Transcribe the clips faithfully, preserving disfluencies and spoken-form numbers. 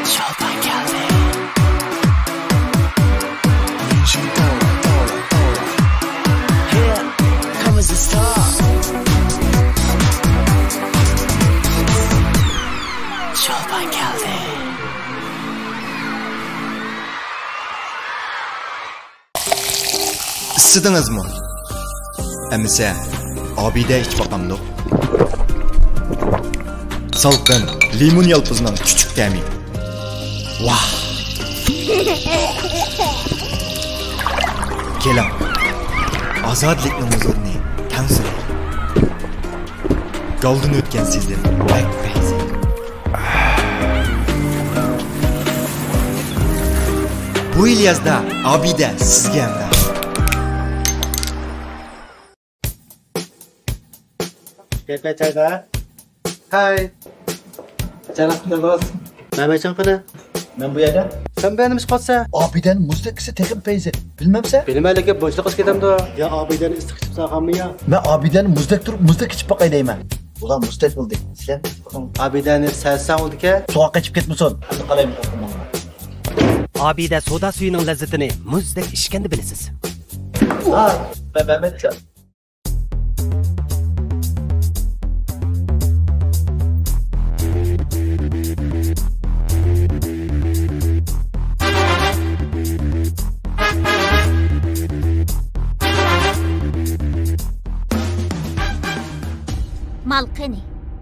Şolpan geldi. Here comes the star. Şolpan geldi. Isıdınızmı? Əmsə, abidə iç bakamdı. Salqın, limon yalpızından küçük təmi. Vah! Kelam, azadlıkның huzurunu təmsil et. Qaldın ötken sizden, bək bəyzi. Bu il yazda abidə sizgə əmdə. Kayfa çayda? Hay. Canım ne var? Mehmetcan kana? Ben bu yerda. Sen benim ispatsa? Abiden muzdakisi tekim feyzi. Bilmemse? Benim öyle boşluk istedim de. Ya abiden ıslık çıpsa mı ya? Ben abiden muzdak durup muzdak içip bakay deyim ben. Ulan muzdak bulduk. Sen? Abiden selsan oldu ki? Soğuk içip gitmesin. Hadi kalayım. Abide soda suyunun lezzetini muzdek işkendi bilesiz. Ha, ben Mehmetcan. Malqani.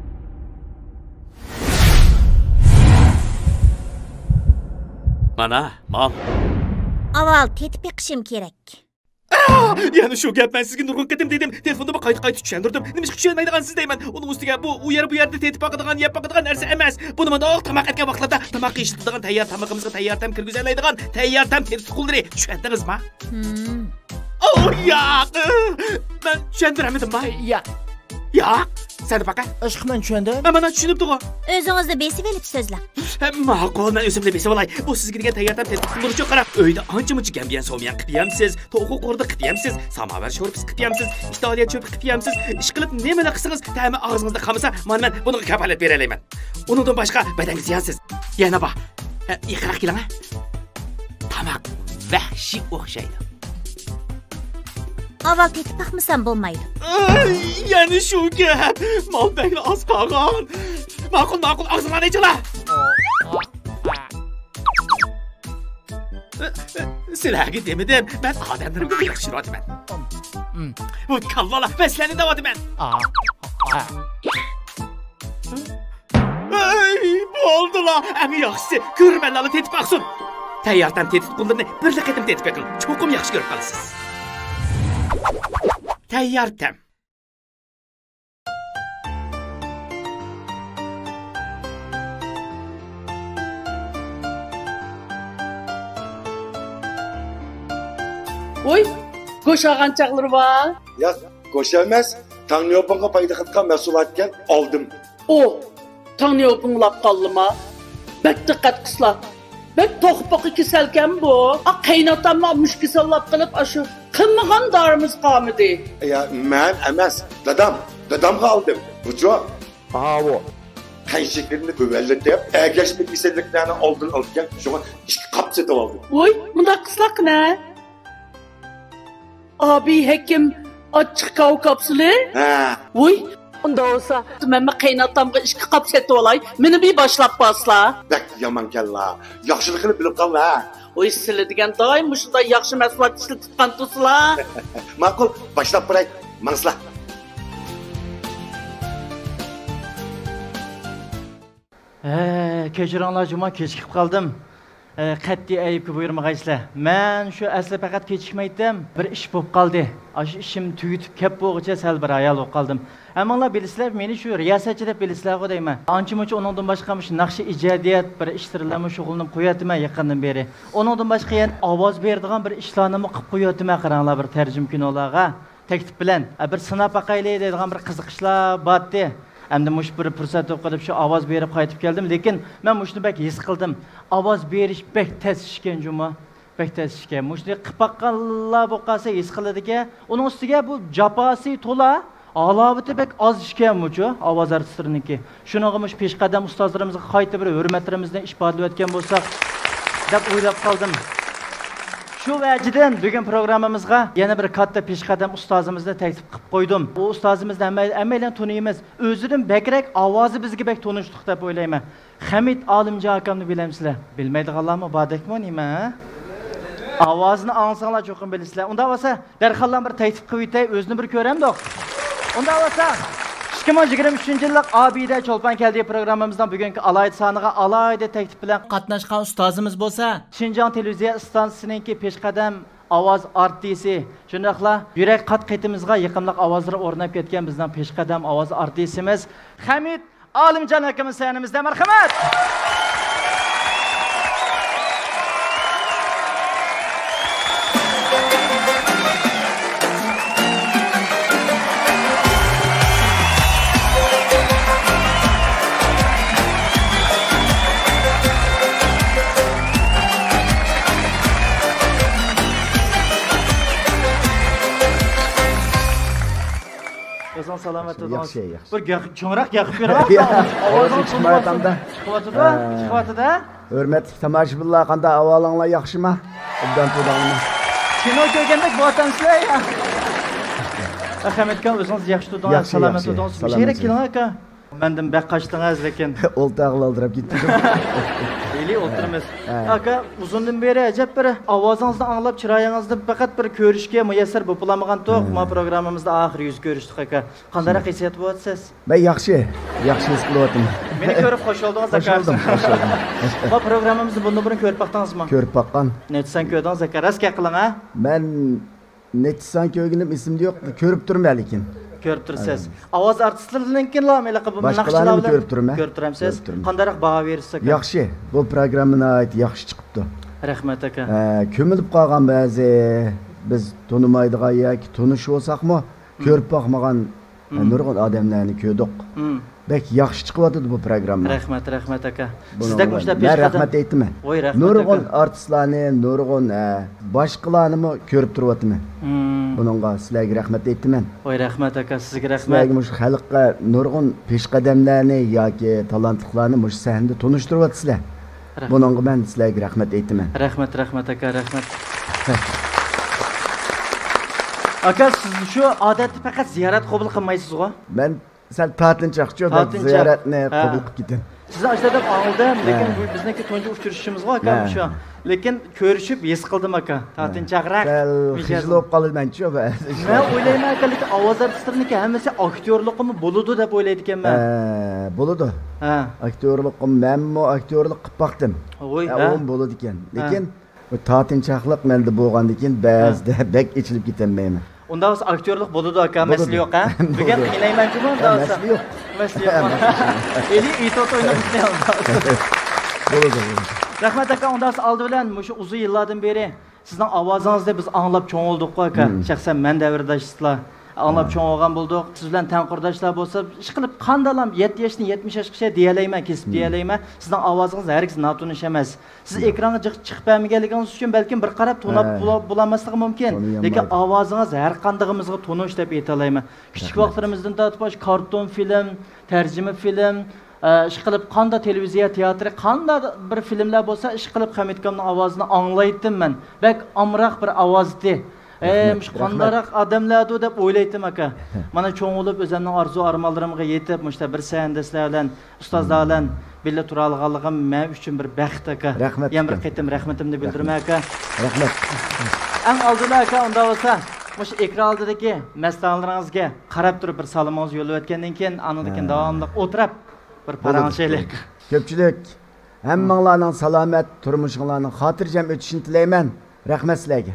Mana, mal. Aval tetip yiqishim kerak. Yani şu gap ben sizga nurg'un ketim dedim. Telefonda qayta qayta tushuntirdim. Nima tushunmaydigansiz deyman. Uning ustiga bu u yer bu yerda tetib boqadigan, yeb boqadigan narsa emas. Buni mana oq tamoq etgan vaqtlarda tamoq yeyishadigan tayyor tamog'imizga tayyor tam kirgizoladigan tayyor tam tetib quldiri. Tushundingizmi? Hmm. Oh ya. Ben tushuntiramadim bay. Ya. Ya. Sen baqa. Aşk men tushundim. Mana tushunibdi. O'zingizni besib elib so'zlang. Ma'qul, men o'zimda besib olay. Bu sizga degan tayyor tam tetib quldirichi qarab, uyda ancha-muncha gambiyan sovmayan qipyamsiz, to'g'ri qo'rda qipyamsiz, samovar sho'rpis qipyamsiz, istoliya cho'p qipyamsiz. Ish qilib nimalar qilsangiz, ta'mi og'zingizda qolmasa, men men buni kafolat bera olaman. Uningdan boshqa badanga ziyonsiz. Yana bor. Iqroq keling. Tamoq vahshiy o'xshaydi. Aval tetip baxmasam bo'lmaydi. Yani şu gap. Mal bekle az qolgan. Ma'qul, ma'qul, og'zingdan ichla. Sizlarga demadim, men odamlarga yaxshiroqman. Bu kallala maslani davotiman. Ay, bo'ldilar. Eng yaxshisi ko'rmanlarni tetib baqsin. Tayyordan tetib quldirni bir qatim tetib baqil. Cho'qim yaxshi ko'rib qolasiz. Tayyor tam. Oy, koşağan çağları var. Ya koşamaz. Tanrı yapınca payda kıtkan mesulatken aldım. O, Tanrı yapınlap kaldı mı? Bek dikkat kısla. Bek tohbak iki selken bu. A kaynatamla müşkisallap kılıp aşı. Kımıgan darımız kalmadı. Ya ben emez. Dadam. Dadam kaldım. Bucu. Aha bu. Kan şeklinde güvelletip, ergeçmek istediklerini aldın alırken şu an işte kapsete aldım. Oy, bunda kıslak ne? Abi hekim açık kav kapsılı. Ha. Oy, onda olsa ben kaynatamga iki kapsete olay. Beni bir başlap basla. Bek yaman kella. Yaxşılıkını bilip kal ha. Oy sizler degen daim şunda yaxşı məsulat işli tutkan tusla. Makul, başlap bırak. Mansla. Eee, kechiringlar juma kechikib qoldim. Qat'iy ayibga buyurmag'aysizlar. Men shu asli faqat kechikmaydim. Bir ish bo'lib qoldi. Shu ishim tugitib kep bo'g'icha sal bir ayol bo'lib qoldim. Hammanglar bilasizlar, meni shu riyosatchi deb bilasizlar-ku deyman. Ancha-muncha uningdan boshqa shu naqshi ijodiyat bir ishtirlarni shug'ullanib qo'yatyman yaqindan beri. Uningdan boshqa yana ovoz beradigan bir ishlarni qilib qo'yatyman qaranglar bir tarjim kinolarga. Taklif bilan bir sinab baqaylik deydigan bir qiziqishlar bordi. Endi mush bir fursat o'qib shu ovoz berib qaytib keldim, lekin men mushni bek his qildim. Ovoz berish bek tez ishkan juma, bek tez ishkan. Mushni qilib baqqanlar bo'lsa his qiladi-ki, uning ustiga bu jafosi to'la Alavati bek az ishkanmi-chu, ovoz artistlariniki. Shuningami peshqadam ustozlarimizga qayta bir hurmatlarimizni ifodalayotgan bo'lsak deb o'ylab qoldim. Shu vajidan bugun programmamizga yana bir katta peshqadam ustozimizni taklif qilib qo'ydim. U ustozimizni hammaylar taniymiz. O'zidan bakrak ovozi bizga bek tanishlik deb o'ylayman. Hamid Olimjon akamni bilamsizlar. Bilmaydiganlarmi bordakmi nima? Ovozini anglasanglar cho'qim bilasizlar. Unda bo'lsa, darxallan bir taklif qilib o'tay, o'zini bir ko'ramdiq. Unda bo'lsa, ikki ming yigirma uchinchi yillik Abida Cho'lpon keldi programmamizdan bugungi alayda soniga alayda taklif bilan qatnashgan ustozimiz bo'lsa, Shinjon televiziya stansiyasininki peshqadam ovoz artisti, shundaqla yurak qat qitimizga yiqimliq ovozlar o'rnab ketgan bizning peshqadam ovoz artistimiz Hamid Olimjon akamiz sahnimizda. Marhamat. O'zing salomat bo'ling. Yaxshi, yaxshi. Bir cho'ngroq yaqib beraman. Ovozing chiqmayotganda. Chiqyapti-da, chiqyapti-da. Hurmatli tomoshabinlar, qanday ahvolinglar, yaxshimi? Obdan to'dag'mi? Kino ko'rgandek bo'latamsizlar ya. Ahmadjon, o'zingiz yaxshi to'dingiz, salomat to'dingiz. Bir sherak kino aka. Mendan baq qachdingiz lekin. O'ltaqlandirib ketdim. Eli o'tiramiz. Aka, uzundan beri ajab bir ovozingizni anglab, chiroyingizni faqat bir ko'rishga muyassar bo'lmagan to'q. Ma programmamizda oxir yuz ko'rishdik aka. Qanday hissiyat bo'lyapsiz? Men yaxshi, yaxshi his qilyapman. Meni ko'rib xo'sh oldingiz aka. Ma programmamizni bundan burun ko'rib baqdingizmi? Ko'rib baqqan. Netsan ko'rdingiz aka, raska qiling ha? Men netsan ko'rganim esimda yo'q, ko'rib turman lekin. Ko'rib tursiz. Ovoz artistlarininki lamela qilib naqshlarni ko'rib turman. Ko'rib turamsiz. Qanday baho berasiz aka? Yaxshi. Bu programmani ayt yaxshi chiqibdi. Rahmat aka. Ko'milib qolgan ba'zi biz tonimaydigan yoki tanishib olsaqmi, ko'rib boqmagan nurg'un odamlarni ko'rdik. Bek yaxshi chiqyapti bu program. Rahmat, rahmat aka. Sizdek mushta peshqadam. Men rahmat aytdim. Voy rahmat. Nurg'un artistlarni, nurg'un boshqalarni ko'rib turyapman. Buningga sizlarga rahmat aytdim. Voy rahmat aka, sizga rahmat. Sizlarga mush xalqqa nurg'un peshqadamlarni yoki talantlilarni mush sahnada tanishtiryapsizlar. Buningga men sizlarga rahmat aytdim. Rahmat, rahmat aka, rahmat. Aka, siz shu odatni faqat ziyorat qabul qilmaysiz-ku? Men sen tatinchaqchi deb ziyoratni qabul qilib ketdim. Siz ajdadab oldim, lekin bu bizniki tunji uchrashishimiz bor aka shu. Lekin ko'rishib his qildim aka. Tatinchaqroq. Xijil bo'lib qoldim-chi bu. Men o'ylayman aka, lekin ovoz artistlarniki hammasi aktyorligimi bo'ladi deb o'ylaydi ekanman. Ha, bo'ladi. Ha. Aktyorligim menmi aktyorlik qilib baqdim. Voy, ha. U bo'ladi ekan. Lekin bu tatinchaqlik menda bo'lgandan keyin ba'zida bek ichilib ketamayman. Unda o'z aktyorlik bo'ladi aka, masala yo'q ha. Bugun qiynayman-ku unda o'z. Masala yo'q. Masala yo'q. Eli itot o'ynab ketdi. Bo'ladi. Rahmat aka, unda oldi bilan shu uzun yillardan beri sizning ovozingizni biz anglab cho'ng oldik-ku aka. Shaxsan men davrdashlar anglab cho'ng olgan bo'ldik. Siz bilan tanqirdoshlar bo'lsa, ish qilib qandalam yetti yoshdan yetmish yoshgacha deyalayman, kesib deyalayman. Sizning ovozingiz hargiz notunish emas. Siz ekranga chiqib bermaganligingiz uchun balkim bir qarab tonab bo'lamasligi mumkin. Lekin ovozingiz har qandig'imizga tonish deb aytalayman. Kichik vaqtlarimizdan tortib karton film, tarjima film, ish qilib qanda televiziya, teatr, qanda bir filmlar bo'lsa, ish qilib Hamidkamning ovozini anglaydim men. Bak amroq bir ovozdi. Eee, qandaroq odamlardi deb o'ylaydim aka. Mana cho'ng bo'lib o'zimning orzu armonlarimga yetib, mushta bir sahnada sizlar bilan, ustozlar bilan birga tura olganligim men uchun bir baxt aka. Yana bir qaytim rahmatimni bildiraman aka. Rahmat. Eng oldida aka, unda bo'lsa, mush ekran oldidagi masalaringizga qarab turib bir salomingizni yo'llayotgandan keyin, anidan keyin davomli o'tirib bir paranchaylik. Ko'pchilik hammanglarning salomat turmushinglarning xotirjam o'tishini tilayman. Rahmat sizlarga.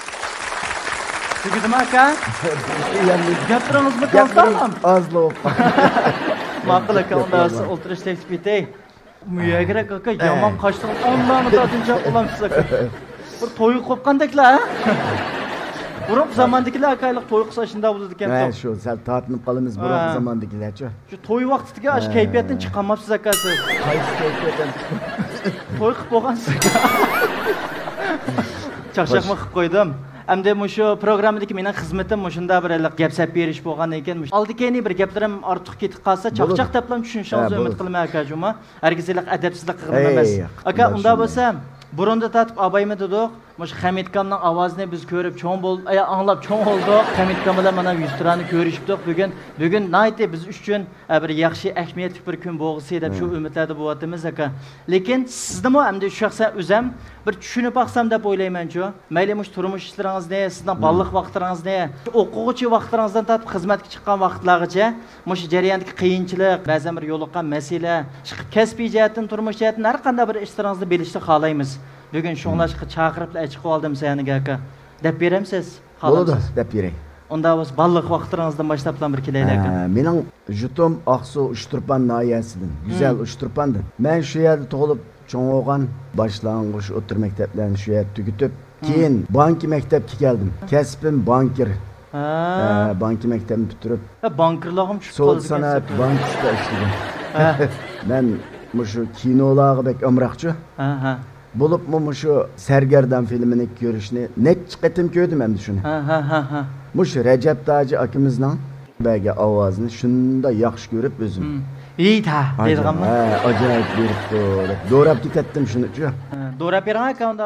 Tugudimi aka? Gapiringizmi kaltamam? Ozliq. Ma'qul aka, unda o'tirish taklif etay. Muyagirak aka, yomon qochdim. Onlarni tatinchaq olamsiz aka. Bir to'y qo'yqandaklar, ha? Burun zamandagilar akaylik to'y qilsa shunda bo'ladi ekan. Ha, shu sal tortinib qolamiz burun zamandagilarcha. Shu to'y vaqtiga ash kayfiyatdan chiqamabsiz aka siz. Qaysi kayfiyatdan? To'y qilib bo'lgansiz. Chaqchaqma qilib qo'ydim. Hamda mushu programmadagi mening xizmatim shunda bir gap-sap berish bo'lgan ekan. Oldikeni bir gaplarim ortiq ketib qolsa, chaqchaq deblam tushunishingizni umid qilaman aka juma. Hargizlik adabsizlik qilgan emas. Aka, unda bo'lsa, burunda tatib abaymi dedik. Mush Hamid Kamning ovozini biz ko'rib cho'ng bo'l, anglab cho'ng oldik. Hamid Kam bilan mana yuz turani ko'rishdik bugun. Bugun nayte biz uchun bir yaxshi ahamiyatli bir kun bo'lg'isi deb shu umidlarda bo'lyapmiz aka. Lekin sizni hamda shaxsan o'zim bir tushunib baqsam deb o'ylayman-ku. Mayli mush turmush ishlaringizni, sizning balliq vaqtlaringizni, o'quvchi vaqtlaringizdan tatib xizmatga chiqqan vaqtlargacha mush jarayondagi qiyinchilik, ba'zan bir yo'liqqan masala, chiqib kasbiy jihatdan, turmush jihatdan har qanday bir ishlaringizni bilishni xohlaymiz. Bugun shunlashqa chaqirib aytib qoldim seniga aka. Deb beramsiz? Bo'ladi, deb beray. Unda biz balliq vaqtlaringizdan boshlanib bir kelaylik aka. Mening jutum Aqsu Uchturpan noyasidan, go'zal Uchturpandan. Men shu yerda tug'ilib cho'ng bo'lgan, boshlang'ich o'tir maktablarni shu yerda tugatib, keyin bank maktabga keldim. Kasbim bankir. Ha, bank maktabini bitirib, ha, bankirligim shu qoldi. So'l san'at bankida ishladim. Men mushu kinolarga bek amroqchi. Ha, ha. Bulup mu şu Sergerdan filmini görüşünü net qitim ko'rdim endi shuni. Ha ha ha ha. Mush Recep Taji akimizning bagi ovozini shunda yaxshi ko'rib o'zim. İyi ta, deydiganmi? Ha, ajoyib beribdi. Do'rab ketdim shuni-chi. Do'rab bering aka unda.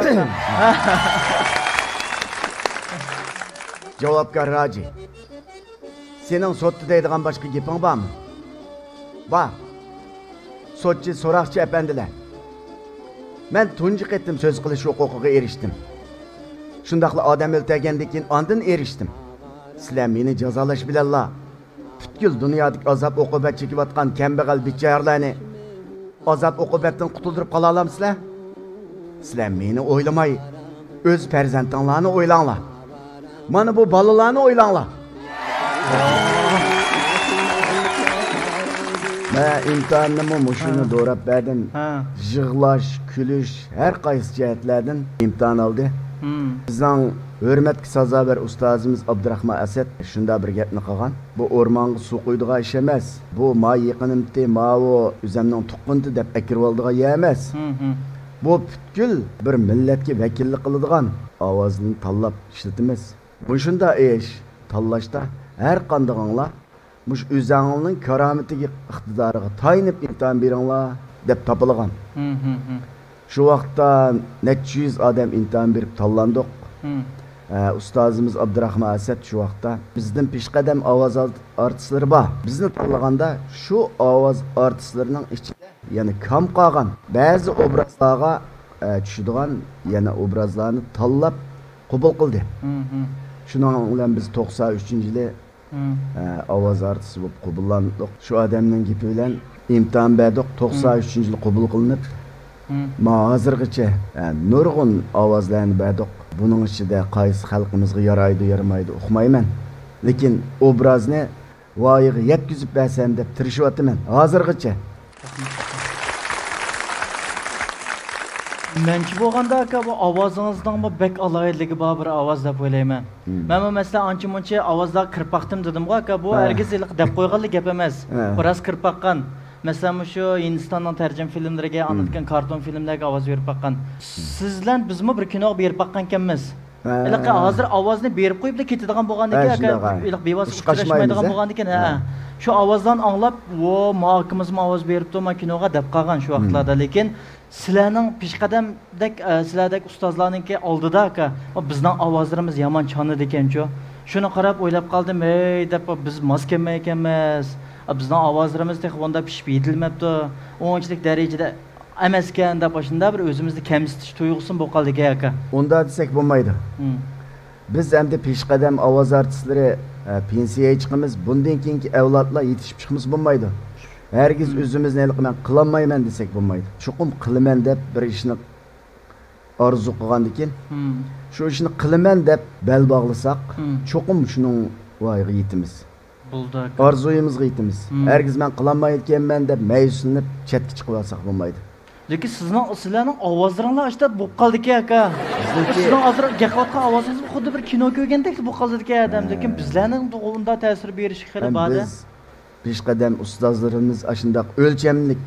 Javobgar Raji. Sening sotda deydigan boshqa gaping bormi? Bor. Sotchi so'roqchi apandilar. Men tunji qetim söz qilish huquqiga erishdim. Shundaqla odam o'ltirgandan keyin ondan erishdim. Sizlar meni jazolash bilanla butkul dunyodagi azob uqubat chekayotgan kambag'al bechoralarni azob uqubatdan qutuldirib qola olamsizlar? Sizlar meni o'ylamay, o'z farzandinglarni o'ylanglar. Mana bu bolalarni o'ylanglar. Ben imtihanımı muşunu doğrap verdim. Jığlaş, külüş, her qaysı cihetlerden imtihan aldı. Hmm. Bizden hürmetki sazaber ustazımız Abdurrahman Asad şunda bir gapni qilgan. Bu ormanga su quydigan ish emas. Bu ma yaqinimdi, ma o üzemning tuqqindi deb akirib oldigan yer emas. Bu butkul bir millatga vakillik qiladigan ovozni tanlab ishlatamiz. Bu shunda ish tanlashda har qandag'inglar mush o'zingizning karomatiga, iqtidoriga tayinib imtihon beringlar deb topilgan. Shu vaqtda necha yuz odam imtihon berib tanlandik. Ustozimiz Abdurrahman Asad shu vaqtda bizning peshqadam ovoz artistlari bor. Bizni tanlaganda shu ovoz artistlarining ichida yana kam qolgan ba'zi obrazlarga tushadigan yana obrazlarni tanlab qabul qildi. Shuning bilan biz to'qson uchinchi yili ovoz artisti bo'lib qabullandik. Shu odamning gapi bilan imtihon berdik. to'qson uchinchi yil qabul qilinib, ma hozirgacha nurg'un ovozlarni berdik. Buning ichida qaysi xalqimizga yaraydi, yaramaydi uqmayman. Lekin obrazni voyaga yetkazib bersam deb tirishyapman hozirgacha. Menki bo'lganda aka bu ovozingizning bu bek alayidligi bor bir ovoz deb o'ylayman. Men masalan ancha-muncha ovozlar kirib baqdim dedim-ku aka, bu hargizlik deb qo'yganlik gap emas. Biroz kirib baqqan. Masalan shu Hindistonning tarjim filmlariga, anlatgan karton filmlarga ovoz berib baqqan. Sizlar bizmi bir kino berib baqqan ekanmiz. Iliq hozir ovozni berib qo'yib da ketadigan bo'lgandan keyin aka, iliq bevos uchrashmaydigan bo'lgandan keyin ha. Shu ovozdan anglab, "Vo, mahkimiz ovoz beribdi, men kinoga" deb qolgan shu vaqtlarda, lekin sizlarning peshqadamdek sizlardek ustozlarninki oldida aka, bizning ovozlarimiz yomon chonidi ekan-ku. Shuni qarab o'ylab qoldim, "Ey, deb biz mos kelmay ekanmiz. Bizning ovozlarimiz texvonda pishib yetilmabdi. O'nchilik darajada emas ekan" deb shunda bir o'zimizni kamsitish tuyg'usi bo'lib qoldi aka. Unda desak bo'lmaydi. Biz endi peshqadam ovoz artistlari pensiyaga chiqamiz, bundan keyingi avlodlar yetishib chiqimiz bo'lmaydi. Hergiz o'zimizni men qilolmayman desak bo'lmaydi. Chuqum qilaman deb bir ishni orzu qilgandan keyin, shu ishni qilaman deb bel bog'lasak, chuqum shuning voyaga yetimiz. Bo'ldi. Orzuyimizga yetimiz. Hergiz men qilolmayotganman deb mayuslanib chetga chiqib olsak bo'lmaydi. Lekin sizning sizlarning ovozlaringlar ishda bo'lib qoldi aka. Sizning hozir gaqayotgan ovozingiz xuddi bir kino ko'rgandek bo'lib qoldi adam, lekin bizlarning unda ta'sir berishi xili bor. Peshqadam ustozlarimiz ashundaq o'lchamlik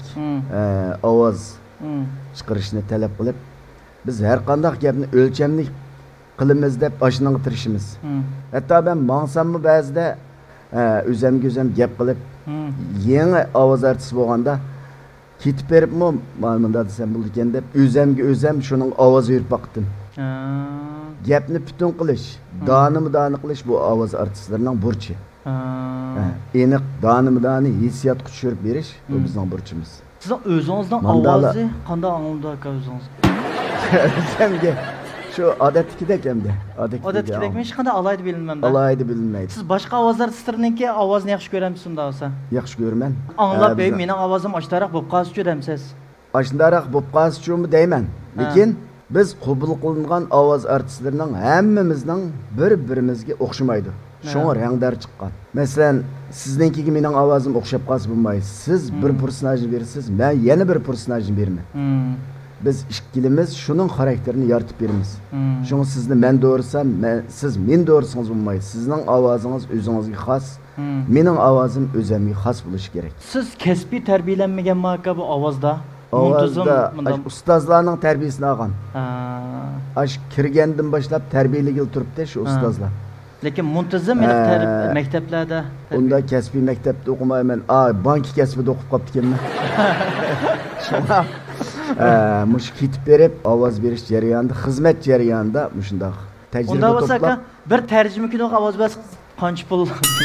ovoz chiqarishni talab qilib, biz har qanday gapni o'lchamlik qilamiz deb ashunga tirishimiz. Hatto ben mangsammi ba'zida o'zimga o'zim gap qilib, yangi ovoz artisti bo'lganda ketib beribmi, ma'lumda desam bo'ldi ekan deb o'zimga o'zim shuning ovozi yurib baqdim. Gapni butun qilish, donimi-doni qilish bu ovoz artistlarining burchi. Aniq donimi-doni hissiyotga tushirib berish bu bizning burchimiz. Sizning o'zingizning ovozi qanday angladi aka o'zingiz? O'zimga shu odatdagidek hamda. Odatdagidekmi? Hech qanday alayda bilinmaydi. Alayda bilinmaydi. Siz boshqa ovoz artistlarninki ovozni yaxshi ko'ramsiz unda bo'lsa? Yaxshi ko'raman. Anglab, "Ey, mening ovozim oshtaroq bo'lib qolsa-chi" demsiz. Oshtaroq bo'lib qolsa-chimi deyman. Lekin biz qabul qilingan ovoz artistlarining hammamizning bir-birimizga o'xshamaydi. Şoňa rangdar chiqqan. Masalan, sizninkiga mening ovozim o'xshab qolsa bo'lmaydi. Siz bir personajni bersiz, men yana bir personajni beraman. Biz ikkilimiz shuning xarakterini yaratib beramiz. Şoňa sizni men doğursam, men siz men doğursangiz bo'lmaydi. Sizning ovozingiz o'zingizga xos, mening ovozim o'zimga xos bo'lishi kerak. Siz kasbiy tarbiyalanmaganmi aka bu ovozda? Ovozda ustozlarning tarbiyasini olgan. Aş kirgandan boshlab tarbiyaligil turibdi shu ustozlar. Lekin muntazam maktablarda unda kasbiy maktabda o'qimayman. A, bank kasbida o'qib qolibdi ekanman. Shuna mush ketib berib ovoz berish jarayonida, xizmat jarayonida shunday tajriba to'plab. Unda bo'lsa bir tarjima kinoga ovoz bersangiz qancha pul?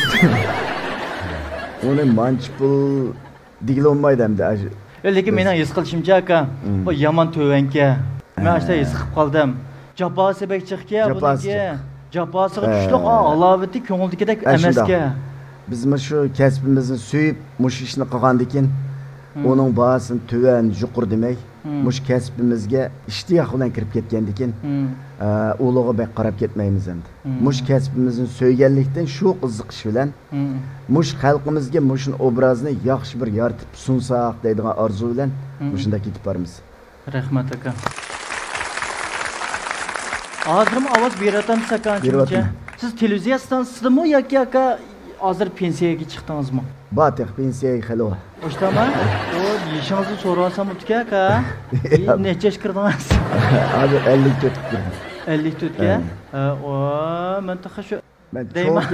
Uni manch pul degil olmaydi hamda. Lekin mening his qilishimcha aka, bu yomon to'vanka. Men ashta his qilib qoldim. Jafosi bek chiqga buniki. Jafosiga tushliq alovati ko'ngildagidek emasga. Biz shu kasbimizni suyib, mush ishni qilgandan keyin onun bahasini töven, yuqur demek. Mush kasbimizga ishtiyoq bilan kirib ketgandan keyin ulug'i bek qarab ketmaymiz endi. Mush kasbimizni so'yganlikdan shu qiziqish bilan mush xalqimizga mushun obrazni yaxshi bir yaratib sunsaq deydigan orzu bilan mushunda ketib boramiz. Rahmat aka. Hozirmi ovoz beratamsiz akancha? Siz televiziya stansiyasida yoki aka hozir pensiyaga chiqdingizmi? Batiq pensiyaga hali. O'shtami? O, yishingizni so'rasam o'tga aka. Necha yosh kirdingiz? Hozir ellik to'rt kirdim. ellik to'rt ga? O, men taxa shu men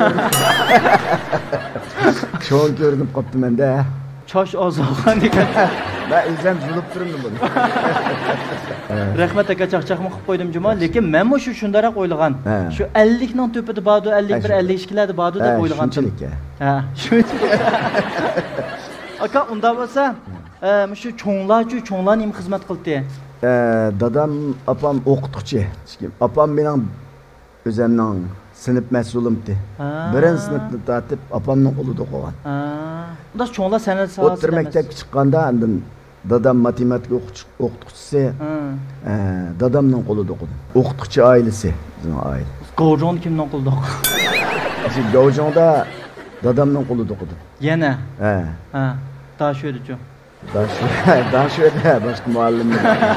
cho'ng ko'rinib qopdim menda. Chosh ozoqan ekan. Ben o'zim zulib turdim buni. Rahmat aka chaqchaqni qilib qo'ydim juma, lekin men mo shu shundaroq o'ylagan. Shu ellik ning to'pida bordi, ellik bir ellik ikki larda bordi deb o'ylagan. Shunchalik. Ha, shunchalik. Aka unda bo'lsa, shu cho'nglar-chu cho'nglar nim xizmat qildi. Dadam, opam o'qituvchi. Opam mening o'zimning sinf mas'ulimdi. Birinchi sinfni tatib opamning qo'lida qo'ygan. Unda cho'nglar san'at sohasida. O'rta maktabga chiqqanda andin dadam matematika o'qituvchisi, dadamning qo'lida o'qidim. O'qituvchi oilasi, bizning oila. Gojong kimning qo'lida o'qidi? Shu Gojongda dadamning qo'lida o'qidim. Yana? Ha. Ha, Dasho'da-chu. Dasho, Dasho'da boshqa muallim.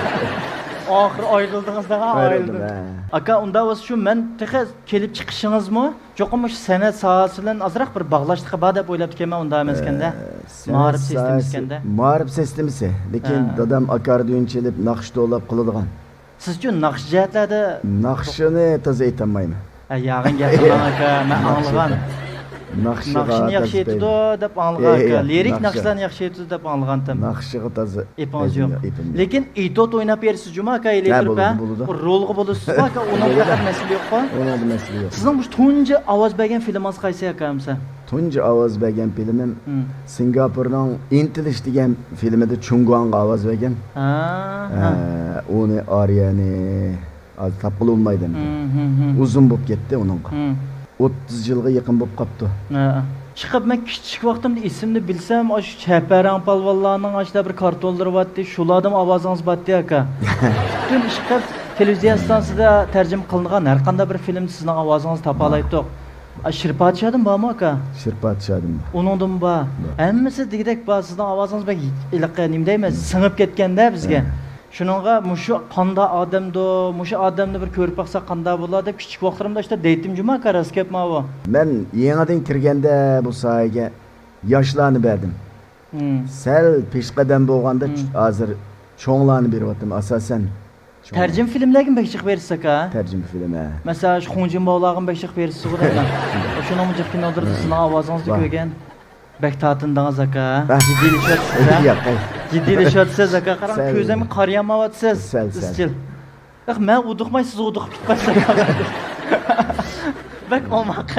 Oxir ayrıldığınızda ayrıldım. Aka unda bo'lsa shu men texe kelib chiqishingizmi? Cho'qim shu san'at sohasi bilan azroq bir bog'lashliqqa bor deb o'ylab kelman unda emas ekanda. Ma'rif sistemasi ekanda. Ma'rif sistemasi, lekin dadam akordeon chelib naqsh to'lab qiladigan. Siz-chu naqsh jihatlarda naqshini toza aytmayman. Ha, yag'in gapirman aka, men anglagan. Naqshni yaxshi aytdi deb anglagan aka. Lirik naqshlarni yaxshi aytdi deb anglagandim. Naqshiga toza. Epons yo'q. Lekin etot o'ynab bersiz juma aka, elektrpa. Rolga bo'lasiz aka, uning faqat mas'uli yo'q-ku. Uning mas'uli yo'q. Sizning bu tunji ovoz bergan filmingiz qaysi akamsa? Tunji ovoz bergan filmim Singapurning Intilish degan filmida Chungguanga ovoz bergan. Ha. Uni Aryani az topqil olmaydi. Uzun bo'lib ketdi uning. o'ttiz yilga yaqin bo'lib qopti. Ha. Chiqib men kichik vaqtimda esimni bilsam, shu chaparang palvonlarning ashda bir kartonlari botdi, shulardan ovozingiz botdi aka. Butun chiqib televiziya stansiyasida tarjima qilingan har qanday bir filmda sizning ovozingizni topa olaydik. Shirpatshadim bormi aka? Shirpatshadim. Uningdan bor. Hammasi degidek bor, sizning ovozingiz bak iliqqa nima deymiz, singib ketganda bizga. Shuningga mushu qanda odamdo, mushu odamni bir ko'rib baqsa qanda bo'ladi deb kichik vaqtlarimda ishda deytim juma qaras ketma bu. Men yangidan kirganda bu sohaga yoshlarni berdim. Sal peshqadam bo'lganda hozir cho'nglarni beryaptim asosan. Tercim filmlerga bekçik verirsiz aka. Tercim film ha. Mesela şu Xunjin bağlağın bekçik verirsiz burada. Şuna mı cipkin odurdu sizin avazınızı koygan. Bek tatındınız aka. Ciddiyleşiyorsunuz. Yok. Ciddiyleşiyorsunuz aka. Qarang ko'zimni qarayamayotsiz. Sel sel. Izchil. Bak men uduqmay siz uduqib ketmasiz. Bak olmaq.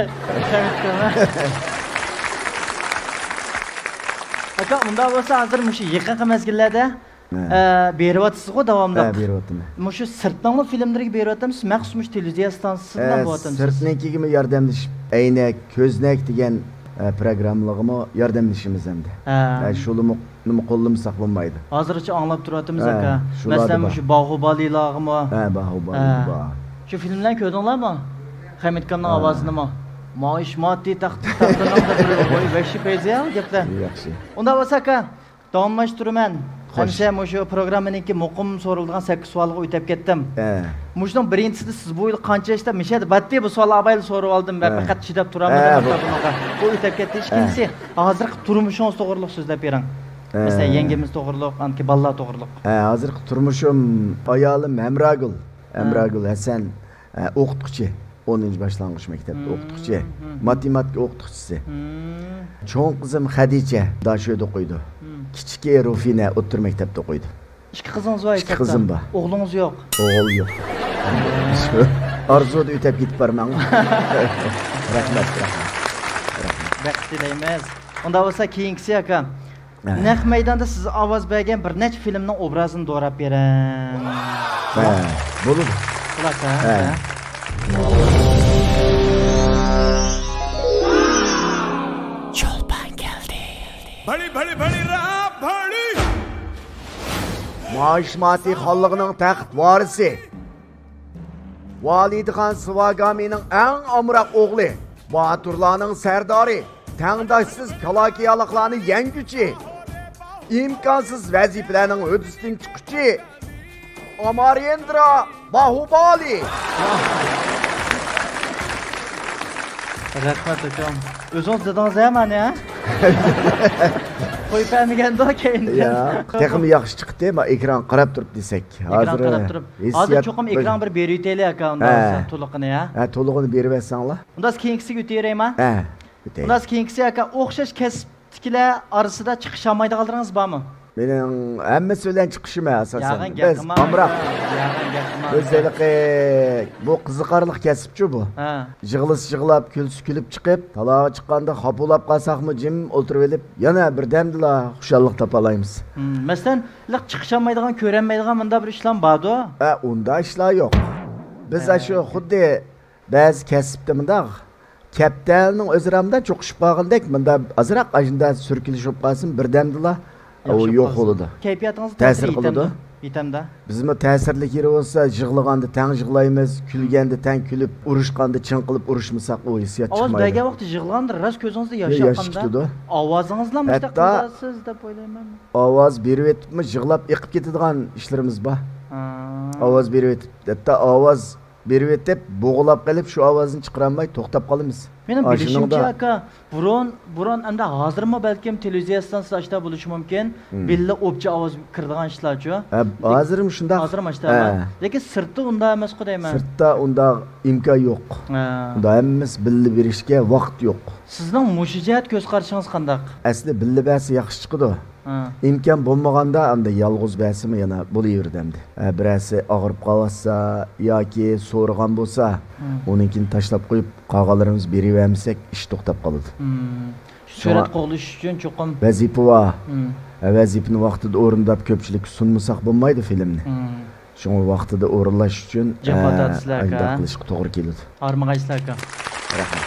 Aka unda bo'lsa hozir mushu yaqinqi mezgillarda beryapsiz-ku davomli. Ha, beryapman. Mushu sirtdan filmlarga beryapsiz, maxsus mush televiziya stansiyasidan bo'lyapsiz. Sirtnikigimi yordamlashib, aynak, ko'znak degan programmalarga yordamlashimiz endi. Ha, shuni nima qo'llamsak bo'lmaydi. Hozircha anglab turyapmiz aka. Masalan, mushu Bahubalilarmi? Ha, Bahubali bor. Shu filmlarni ko'rdinglarmi? Hamid Khanning ovozini-mi? Maaş maddi taxtı taxtından da qo'y beshi peyziya gaplar. Yaxshi. Unda bo'lsa aka, davomlashtirman. Hemşe mushu programmaningki muqim so'ralgan sakkiz savolga o'tib ketdim. Ha. Mushning birinchisida siz bu yil qancha ishda mishadi? Batdi bu savol abayli so'rab oldim. Men faqat chidab turaman bunaqa. Bu o'tib ketdi. Ikkinchisi, hozirgi turmushingiz to'g'riliq so'zlab bering. Mesela yengemiz to'g'riliq, anki ballar to'g'riliq. Ha, hozirgi turmushim ayolim Emragul. Emragul Hasan o'qituvchi. o'ninchi boshlang'ich maktabda o'qituvchi, matematika o'qituvchisi. Cho'ng qizim Xadicha Dashoda o'qiydi. Kichik Rufina o'rta maktabda o'qiydi. Ikki qizingiz bor ekan. Ikki qizim bor. O'g'lingiz yo'q. O'g'il yo'q. Arzuda o'tib ketib borman. Rahmat, rahmat. Baxt tilaymiz. Unda bo'lsa keyingisi aka. Naq maydonda siz ovoz bergan bir nechta filmning obrazini do'rab bering. Ha, bo'ladi. Aka. Çolpan geldi. Bali bali bali rap bali. Maişmati xalqının taxt varisi. Validxan Svagamining eng amroq o'g'li, Baturlarning sardori, tangdoshsiz kalokiyaliklarni yengguchi, imkonsiz vazifalarning o'disidan chiquvchi Amarendra Bahubali. Rahmat akam. O'zingiz dedingiz ham ya? Qo'yib bermaganda keyin. Ya, texmi yaxshi chiqdi, men ekran qarab turib desak. Hozir qarab turib. Hozir cho'qim ekran bir beraylik aka, undan to'liqini ya. Ha, to'liqini berib bersanglar. Undan keyingisiga o'tayverayman. Ha, o'tay. Undan keyingisi aka o'xshash kasbtikilar orasida chiqish olmaydiganlaringiz bormi? Mening hammasi bilan chiqishim asosan. Biz amroq. O'zligi bu qiziqarli kasbchi bu. Ha. Yig'lis yig'lab, kulsi kulib chiqib, taloga chiqqanda xapolab qolsaqmi, jim o'tirib olib, yana birdamdila xushallik topa olamiz. Masalan, liq chiqish olmaydigan, ko'rinmaydigan bunda bir ishlar bordi. Ha, unda ishlar yo'q. Biz shu xuddi ba'zi kasbda mundaq kapitalning o'ziramda cho'qishib qolgandek, munda azroq ajinda surkilishib qolsin, birdamdila o yo'q bo'ladi. Kayfiyatingiz ta'sir qiladi. Yetamda. Bizmi ta'sirli yeri bo'lsa, yig'laganda tang yig'laymiz, kulganda tang kulib, urushganda chin qilib urishmasak o hissiyot chiqmaydi. Ovoz bergan vaqtda yig'laganda ras ko'zingizda yosh chiqqanda. Ovozingiz ham mushtaq qilasiz deb o'ylayman. Ovoz berib etibmi, yig'lab eqib ketadigan ishlarimiz bor. Ovoz berib etib, hatto ovoz berib etib, bo'g'ilab qolib, shu ovozni chiqarolmay to'xtab qolamiz. Mening bilishimcha aka, burun, burun endi hozirmi balkim televiziya stansiyasida bo'lishi mumkin. Billa o'pcha ovoz kirdigan ishlar-chi. Ha, hozirmi shunda? Hozirmi ishtayman. Lekin sirtda unda emas qudayman. Sirtda unda imkon yo'q. Unda hammamiz billa berishga vaqt yo'q. Sizning mushijiat ko'z qarashingiz qanday? Asli billa bersa yaxshi chiqadi. İmkan bo'lmaganda endi yolg'iz bersimi yana bo'laverdi endi. Birasi og'rib qolsa yoki so'rg'an bo'lsa, uninkini tashlab qo'yib qolganlarimiz beravermasak, ish to'xtab qoladi. Surat qo'g'lish uchun cho'qim vazifa bor. Vazifani vaqtida o'rindab ko'pchilik sunmasak bo'lmaydi filmni. Shuni vaqtida o'rinlash uchun jamoatchilar qilishga to'g'ri keladi. Armag'aysizlar aka. Rahmat.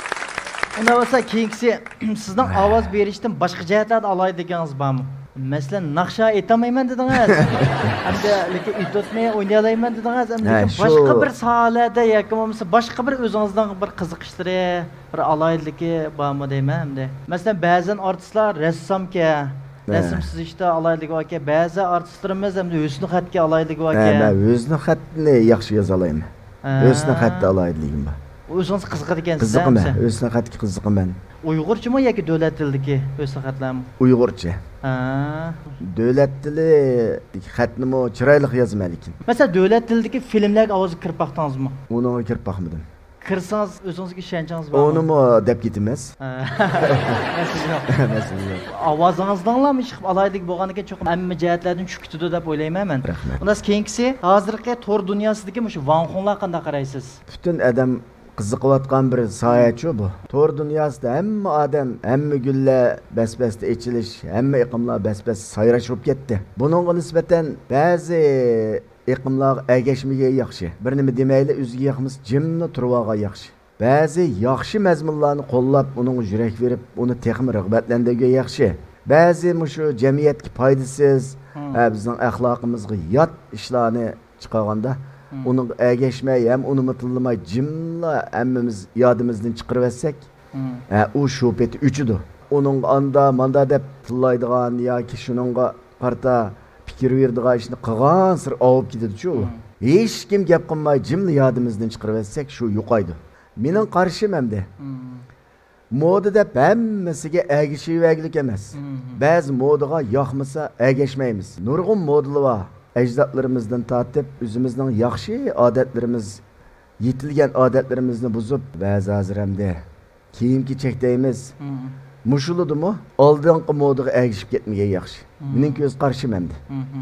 Unda bo'lsa keyingisi sizning ovoz berishdan boshqa jihatlarda alaydi deganingiz bormi? Masalan, naqsha aytamayman dedingiz. Hamda lekin aytotmay o'ynay olmayman dedingiz. Lekin boshqa bir sohalarda yoki bo'lmasa boshqa bir o'zingizning bir qiziqishlari, bir alaydiligi bormi deyman hamda. Masalan, ba'zan artistlar rassamga rasm chizishda alaydiligi bor ekan, ba'zi artistlarimiz hamda o'zini xatga alaydiligi bor ekan. Men o'zini xatni yaxshi yoza olaman. O'zini xatda alaydiligim bor. O'zingiz qiziqadi ekansiz. Qiziqman, o'z naqatga qiziqman. Uyg'urchimi yoki davlat tilidagi o'z naqatlarmi? Uyg'urcha. Ha. Davlat tili xatnimi chiroyli yozman lekin. Masalan, davlat tilidagi filmlarga ovoz kirib baqdingizmi? Uni kirib baqmadim. Kirsangiz o'zingizga ishonchingiz bormi? Unimi deb ketimiz. Masala yo'q. Masala yo'q. Ovozingizdanmi chiqib alaylik bo'lganiga cho'qim hamma jihatlardan tushib ketdi deb o'ylayman men. Undan keyingisi hozirgi to'r dunyosidagi shu vanxonlar qanday qaraysiz? Butun odam qiziqayotgan bir soyachu bu. To'r dunyosida hamma odam, hamma gullar bas-basda echilish, hamma iqimlar bas-bas sayrashib ketdi. Buningga nisbatan ba'zi iqimlar agashmiga yaxshi. Bir nima demayli, o'ziga yoqmas, jimni turvaga yaxshi. Ba'zi yaxshi mazmunlarni qo'llab, uning yurak berib, uni texmi rag'batlantirga yaxshi. Ba'zi mushu jamiyatga foydasiz, bizning axloqimizga yot ishlarni chiqarganda uning agashmay ham uni mutillamay jimla hammamiz yodimizdan chiqarib etsak, u shu pet uchidir. Uning anda manda deb tillaydigan yoki shuningga qarta fikir berdigan ishni qilgan sir olib ketadi-chu. Hech kim gap qilmay jimli yodimizdan chiqarib etsak, shu yo'qaydi. Mening qarshim hamda. Moda deb hammasiga agishivaglik emas. Ba'zi modaga yoqmasa agashmaymiz. Nurg'un modalar bor. Ajdodlarimizdan tortib, o'zimizning yaxshi odatlarimiz, yetilgan odatlarimizni buzib, ba'zi hozir hamda kiyim-kechak deymiz. Mushuludimi? Oldingi modaga agishib ketmagan yaxshi. Mening ko'z qarshim hamda.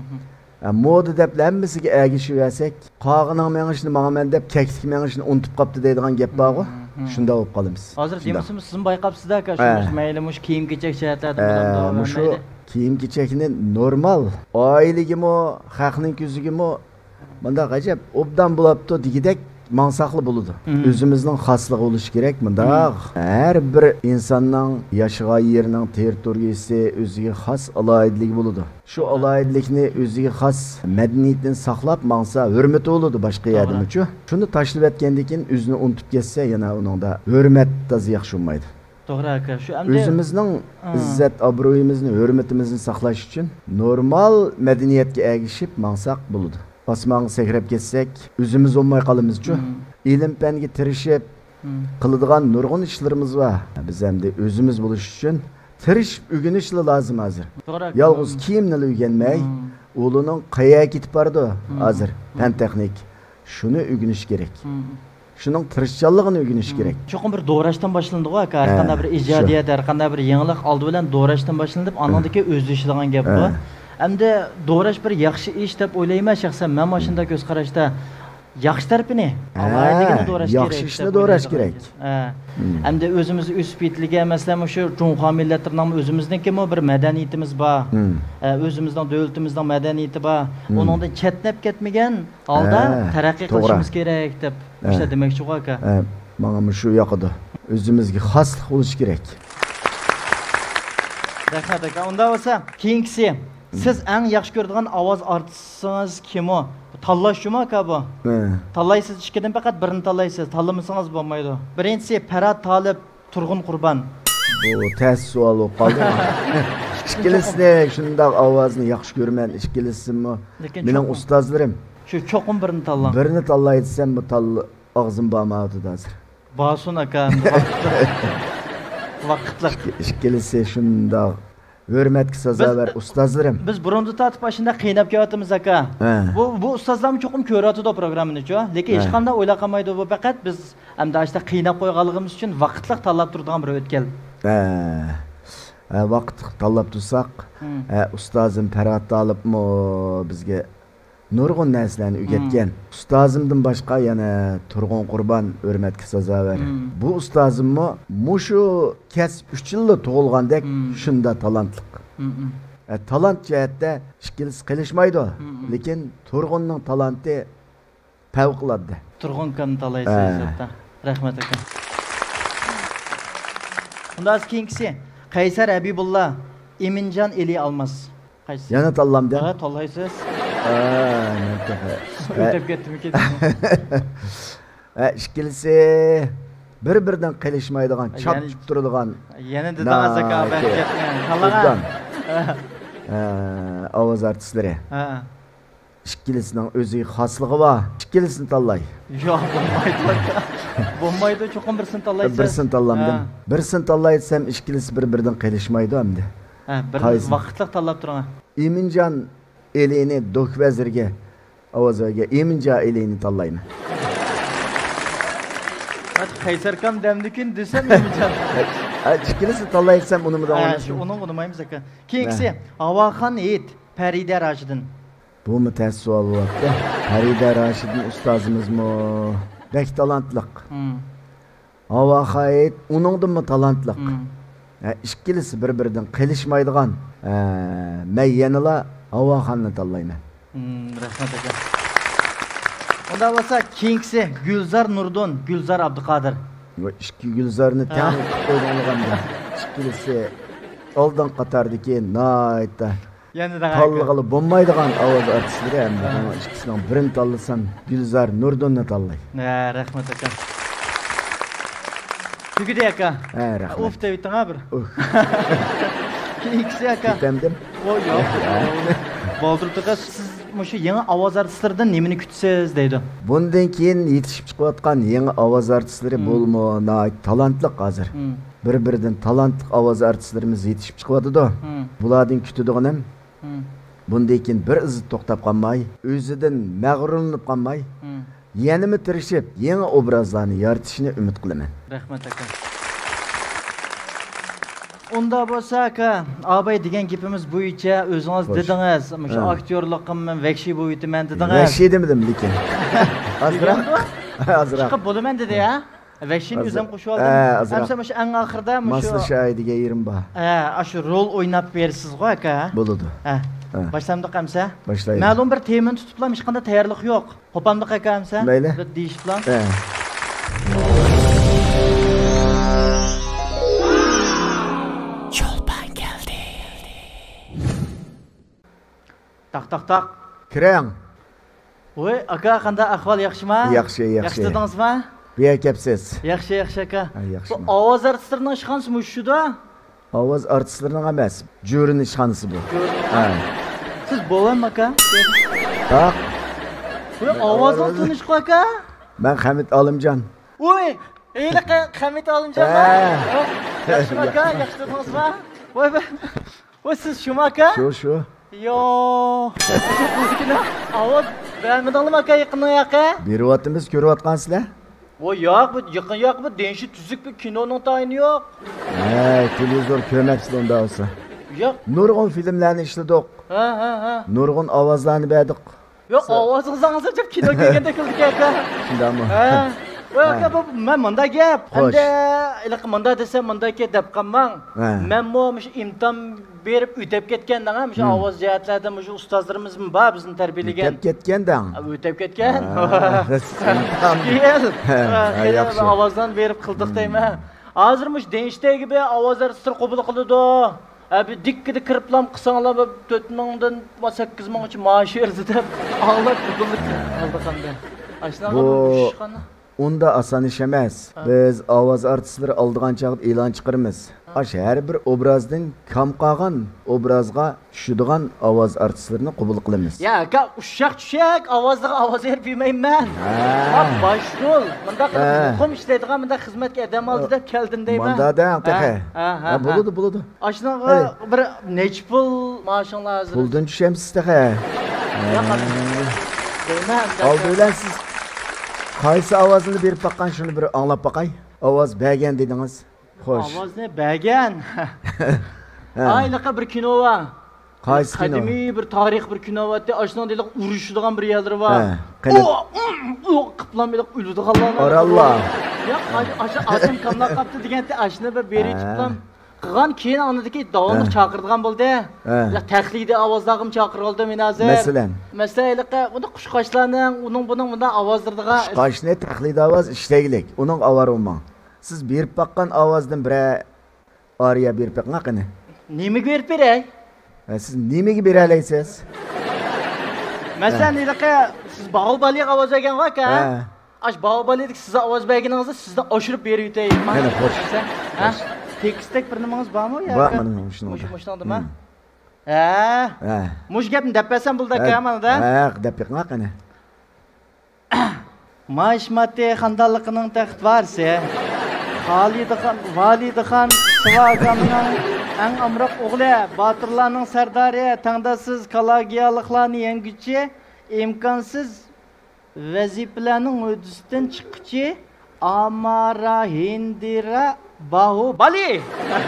Moda deb hammasiga agishib yasak, qog'ining mengishni mengaman deb keklik mengishni unutib qopti deydigan gap bor-ku. Shunda bo'lib qolamiz. Hozir demisizmi, siz bayqabsiz-da, shu mayli mush kiyim-kechak jihatlardan bilan mushu kiyim-kechakni normal oiligimi, xalqning ko'zigimi bunda g'ajab obdan bo'libdi degidek mansaqlı buludu. Özümüzün xasligi bo'lishi kerak. Bundaq har bir insonning yashagan yerining territoriyasi o'ziga xos aloyidligi bo'ladi. Shu aloyidlikni o'ziga xos madaniyatni saqlab mansa hurmati bo'ladi boshqa yerda-chi. Shuni tashlab etgandan keyin o'zini unutib ketsa, yana uningda hurmat to'g'ri yaxshi bo'lmaydi. To'g'ri aka. Shu o'zimizning izzat, obro'yimizni, hurmatimizni saqlash uchun normal madaniyatga ergishib mansaq bo'ladi. Osmonga sakrab ketsak, o'zimiz olmay qolamiz-ku. Ilm fanga tirishib qiladigan nurg'un ishlarimiz bor. Biz hamda o'zimiz bo'lish uchun tirishib o'rganishlar lozim hozir. Yolg'iz kiyimni o'rganmay, o'g'lining qayerga ketib bordi hozir fan texnik. Shuni o'rganish kerak. Shuning tirishchanligini o'rganish kerak. Cho'qim bir do'rashdan boshlandi-ku aka, har qanday bir ijodiyat, har qanday bir yangilik oldi bilan do'rashdan boshlanib, anandagi o'zlashadigan gap bu. Hamda do'rash bir yaxshi ish deb o'ylayman shaxsan. Men mana shunday ko'z qarashda yaxshi tarafini, alayligini do'rash kerak. Yaxshi ishni do'rash kerak. Ha. Hamda o'zimizni o'sib yetilgan, masalan, shu Junxo millatlarining o'zimizningmi bir madaniyatimiz bor. O'zimizning davlatimizning madaniyati bor. Uningdan chetnab ketmagan holda taraqqiy qilishimiz kerak deb o'sha demoqchi aka. Ha, menga shu yoqdi. O'zimizga xoslik bo'lish kerak. Rahmat aka. Unda bo'lsa, keyingisi siz eng yaxshi ko'radigan ovoz artistingiz kim o? Tanlashmi aka bu? Tanlaysiz, ikkidan faqat birini tanlaysiz. Tanlamasangiz bo'lmaydi. Birinchisi Farhod Tolib, Turg'un Qurban. Bu tez savol bo'lib qoldi. Ikkilisini shunday ovozni yaxshi ko'raman. Ikkilisimi mening ustozlarim. Shu cho'qim birini tanlang. Birini tanlay desam, bu tanlı og'zim bormaydi hozir. Bosun aka. Vaqtlar. Ikkilisi shunday hurmatga sazovor ustozlarim. Biz burunda tatib ashunda qiynab kelyapmiz aka. Bu bu ustozlarni cho'qim ko'radi programmani-chi, lekin hech qanday o'ylab qolmaydi bu faqat biz hamda ashda qiynab qo'yganligimiz uchun vaqtliq tanlab turadigan bir o'tgan. Ha. Vaqt tanlab tursak, ustozim Farhod Tolibmi bizga nurg'un narsalarni o'rgatgan. Ustozimdan boshqa yana Turg'un Qurban hurmatga sazovor. Bu ustozimmi mushu kasb uch yilda tug'ilgandek shunda talantli. Talant jihatda ishkilsiz qilishmaydi, lekin Turg'unning talanti favqulodda. Turg'un kam talaysiz deb. Rahmat aka. Undan keyingisi Qaysar Habibulla, Eminjon Eli Almas. Qaysi? Yana tanlamda. Ha, tanlaysiz. O'tib ketdim ketdim. Ha, ikkilisi bir-biridan qilishmaydigan, chop-chup turadigan. Yana dedingiz aka, ketgan. Tanlagan. Ha, ovoz artistlari. Ha. Ikkilisining o'ziga xosligi bor. Ikkilisini tanlay. Yo'q, bo'lmaydi aka. Bo'lmaydi, cho'qim bir sin tanlaysiz. Bir sin tanlamdim. Bir sin tanlaysam ikkilisi bir-biridan qilishmaydi hamda. Ha, bir vaqtliq tanlab turing. Eminjon elini dokvazirga ovozaga Eminjon elini tanlayman. Hadi Qaysarkam damdikin desam Eminjon. Ikkilisi tanlaysam uni bilan o'ynayman. Shu uni o'ynamaymiz aka. Keyingisi Avaxon Hit, Farida Rashidin. Bu mu tez sual bo'lyapti? Farida Rashidin ustozimizmi? Bek talantliq. Avaxon uningdanmi talantliq? Ikkilisi bir-biridan qilishmaydigan. Men yanala Avaxonni tanlayman. Rahmat aka. Onda bo'lsa keyingisi Gulzar Nurdon, Gulzar Abduqodir. Bu ikki Gulzarni tang qo'yganligimda ikkilisi oldin qatardiki nayta. Yana da tanlag'ili bo'lmaydigan ovoz artistlari ham ikkisining birini tanlasam Gulzar Nurdonni tanlay. Ha, rahmat aka. Tugidi aka. Ha, rahmat. Uf deytin ha bir. Keyingisi aka. Bitemdim. O yo'q. Boldurdiga siz mushu yangi ovoz artistlaridan nimani kutasiz deydi. Bundan keyin yetishib chiqayotgan yangi ovoz artistlari bo'lmo, talantli hozir. Bir-biridan talantli ovoz artistlarimiz yetishib chiqyapti-da. Bulardan kutadiganim bundan keyin bir iz to'xtab qolmay, o'zidan mag'rurlanib qolmay, yanimi tirishib, yangi obrazlarni yaratishni umid qilaman. Rahmat aka. Unda bo'lsa aka, abay degan gapimiz bo'yicha o'zingiz dedingiz, o'sha aktyorligimni vahshiy bo'yitaman dedingiz. Vahshiy demadim lekin. Azroq. Azroq. Chiqib bo'laman dedi ya. Vahshiyni o'zim qo'shib oldim. Hamsa o'sha eng oxirda o'sha Masli shoidiga yerim bor. Ha, shu rol o'ynab bersiz-ku aka. Bo'ladi. Ha. Boshlamdiq hamsa? Boshlaymiz. Ma'lum bir temani tutiblam, hech qanday tayyorlik yo'q. Qo'pamdiq aka hamsa? Mayli. Bir deyish bilan. Ha. Tak tak tak. Kirang. Voy, aka qanday ahvol yaxshimi? Yaxshi, yaxshi. Yaxshi dedingizmi? Bu yerkapsiz. Yaxshi, yaxshi aka. Yaxshi. Bu ovoz artistlarining ishxonasi mushuda? Ovoz artistlarining emas, jo'rining ishxonasi bu. Ha. Siz bo'lanmi aka? Tak. Bu ovozing tanish-ku aka? Men Hamid Olimjon. Voy, eyliqa Hamid Olimjon. Yaxshi aka, yaxshi dedingizmi? Voy, voy siz shumi aka? Shu, shu. Yo, ovoz beğenmedin aka yaqindan aka? Beryapmiz, ko'ryapsizlar? O yo'q, bu yaqin yo'q, bu denshi tuzuk bir kinoning tayini yo'q. Ha, televizor ko'rmabsiz unda olsa. Yo'q. Nurg'un filmlarni ishladik. Ha, ha, ha. Nurg'un ovozlarni berdik. Yo'q, ovozingizni deb kino ko'rganda qildik aka. Shundami? Ha. Voy aka, bu men menda gap. Hamda iliq menda desam menda ke deb qolmang. Men mo mush imtihon berib o'tib ketgandan ham shu ovoz jihatlardan mush ustozlarimiz bor bizni tarbiyalagan. O'tib ketgandan. O'tib ketgan. Yaxshi. Ovozdan berib qildik deyman. Hozir mush denishdagi bir ovozlar sir qabul qiladi. Abi dikkidi kiriblam qilsanglar to'rt mingdan sakkiz minggacha maosh berdi deb alloh qildik. Aldi qanday. Ashnaqa bu ishxona. Unda oson ish emas. Biz ovoz artistlari oldigan chaqib e'lon chiqaramiz. Ash har bir obrazdan kam qolgan obrazga tushadigan ovoz artistlarini qabul qilamiz. Ya aka, ushaq-tushaq ovozga ovoz bermayman. Ha, başrol. Bunda muhim ishlaydigan bunda xizmatga adam oldi deb keldim deyman. Bunda da taqa. Ha, bo'ladi, bo'ladi. Ashnaqa bir nech pul maoshinglar hozir? Puldan tushamiz taqa. Deyman. Oldilar siz qaysi ovozni berib baqqan shuni bir anglab baqay. Ovoz bergan dedingiz. Xo'sh. Ovozni bergan. Ayliqa bir kino var. Qaysi kino? Qadimiy bir tarix bir kino var. Ashunday deylik urushadigan bir yerlari var. O, qiplam deylik o'ladiganlar. Oralloh. Yo'q, asha azim kamlab qapti deganda ashuni bir beri chiqdim. Qilgan keyin anadagi davomli chaqirdigan bo'ldi. Ya tahlidi ovozlarım chaqiroldi men hozir. Masalan. Masalan, bunda qushqoshlarning, uning buning bunda ovozlardiga qushqoshni tahlidi ovoz ishlaylik. Uning ovar olmang. Siz berib baqqan ovozdan biri ariya berib baqqan qani? Nimaga berib beray? Siz nimaga bera olasiz? Masalan, ilaqa siz Bahubaliga ovoz bergan aka. Ash Bahubalig sizga ovoz berganingizda sizdan oshirib berib yutayman. Mana xo'sh. Ha? Tekstek bir nimangiz bormi yo? Bor, mana shuni. Mush mushnodimi? Ha? Ha. Mush gapni deb bersam bo'ldi aka mana da. Ha, deb beqma qani. Maşmati xandallıqının təxt varsa, Xalidiхан, Validiхан Sıvagamның әң amraq oğlu, batırlarının serdari, tangdasız kalagiyalıqlarını yengüçü, imkansız vəzifələrinin ödüsündən çıxıcı Amara Hindira Bahubali.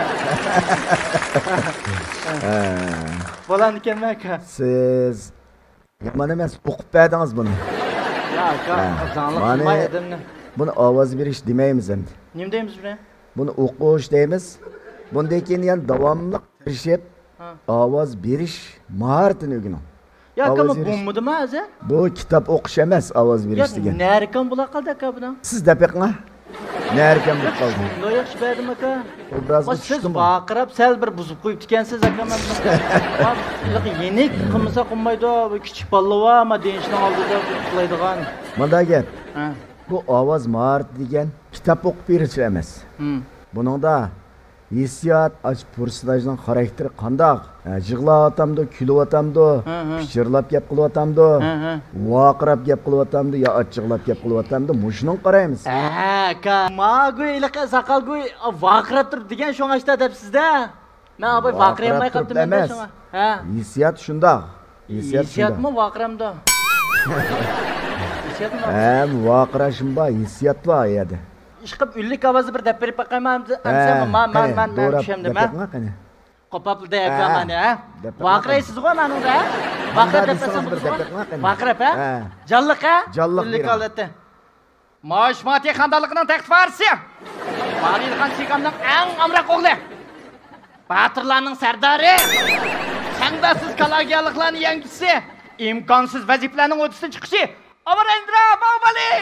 Bolan iken maka. Siz yaman emas, o'qib berdingiz buni. Ya, zanlıq qılmaydım. Buni ovoz berish demaymiz endi. Nima deymiz buni? Buni o'qish deymiz. Bundan keyin yana davomli tirishib ovoz berish mahoratini o'rganing. Ya, kama bo'lmadimi o'zi? Bu kitob o'qish emas, ovoz berish degan. Narikan bo'la qoldi aka budan. Siz daqiqmi? Narikan bo'lib qoldi. Bunday yaxshi berdim aka. Obrazga Siz tushdim. baqirib sal bir buzib qo'yib ekansiz aka men. Yenik qilmasa qilmaydi, bu kichik balla ama deyishning oldida qilaydigan. Mana gap. Bu ovoz mahorat degan kitob o'qib berish emas. Buningda hissiyat, aç personajning xarakteri qandoq? Yig'layotамды, kulyapamdı, pichirlab gap qilyapamdı, vaqirab gap qilyapamdı, yo achchiqlab gap qilyapamdı, mushuning qaraymiz. Ha, aka, magu ilaqa saqalgu vaqirab turib degan sho'ng ashta debsiz-da. Men aboy vaqirayolmay qoldim men shunga. Ha. Hissiyat shundoq. Hissiyat Hissiyatmi vaqramda? Hissiyatmi? Ham vaqirashim bor, hissiyat bor yerda. Ishqib ullik ovozi bir deb berib baqayman. Amsa men men men men tushimdim ha. Qopapda aka mana ha. Vaqiraysiz-ku meningda. Vaqirab debsam vaqirab ha? Jalliq ha? Ullik holatda. Maşmati xandalliqining taxtvarisi. Validxon Sekamning eng amroq o'g'li. Batırlarning sardori. Tangdasiz kalagiyalıqlarning yangisi. İmkansız vazifələrinin ötüsünə çıxışı. Amarendra Bahubali.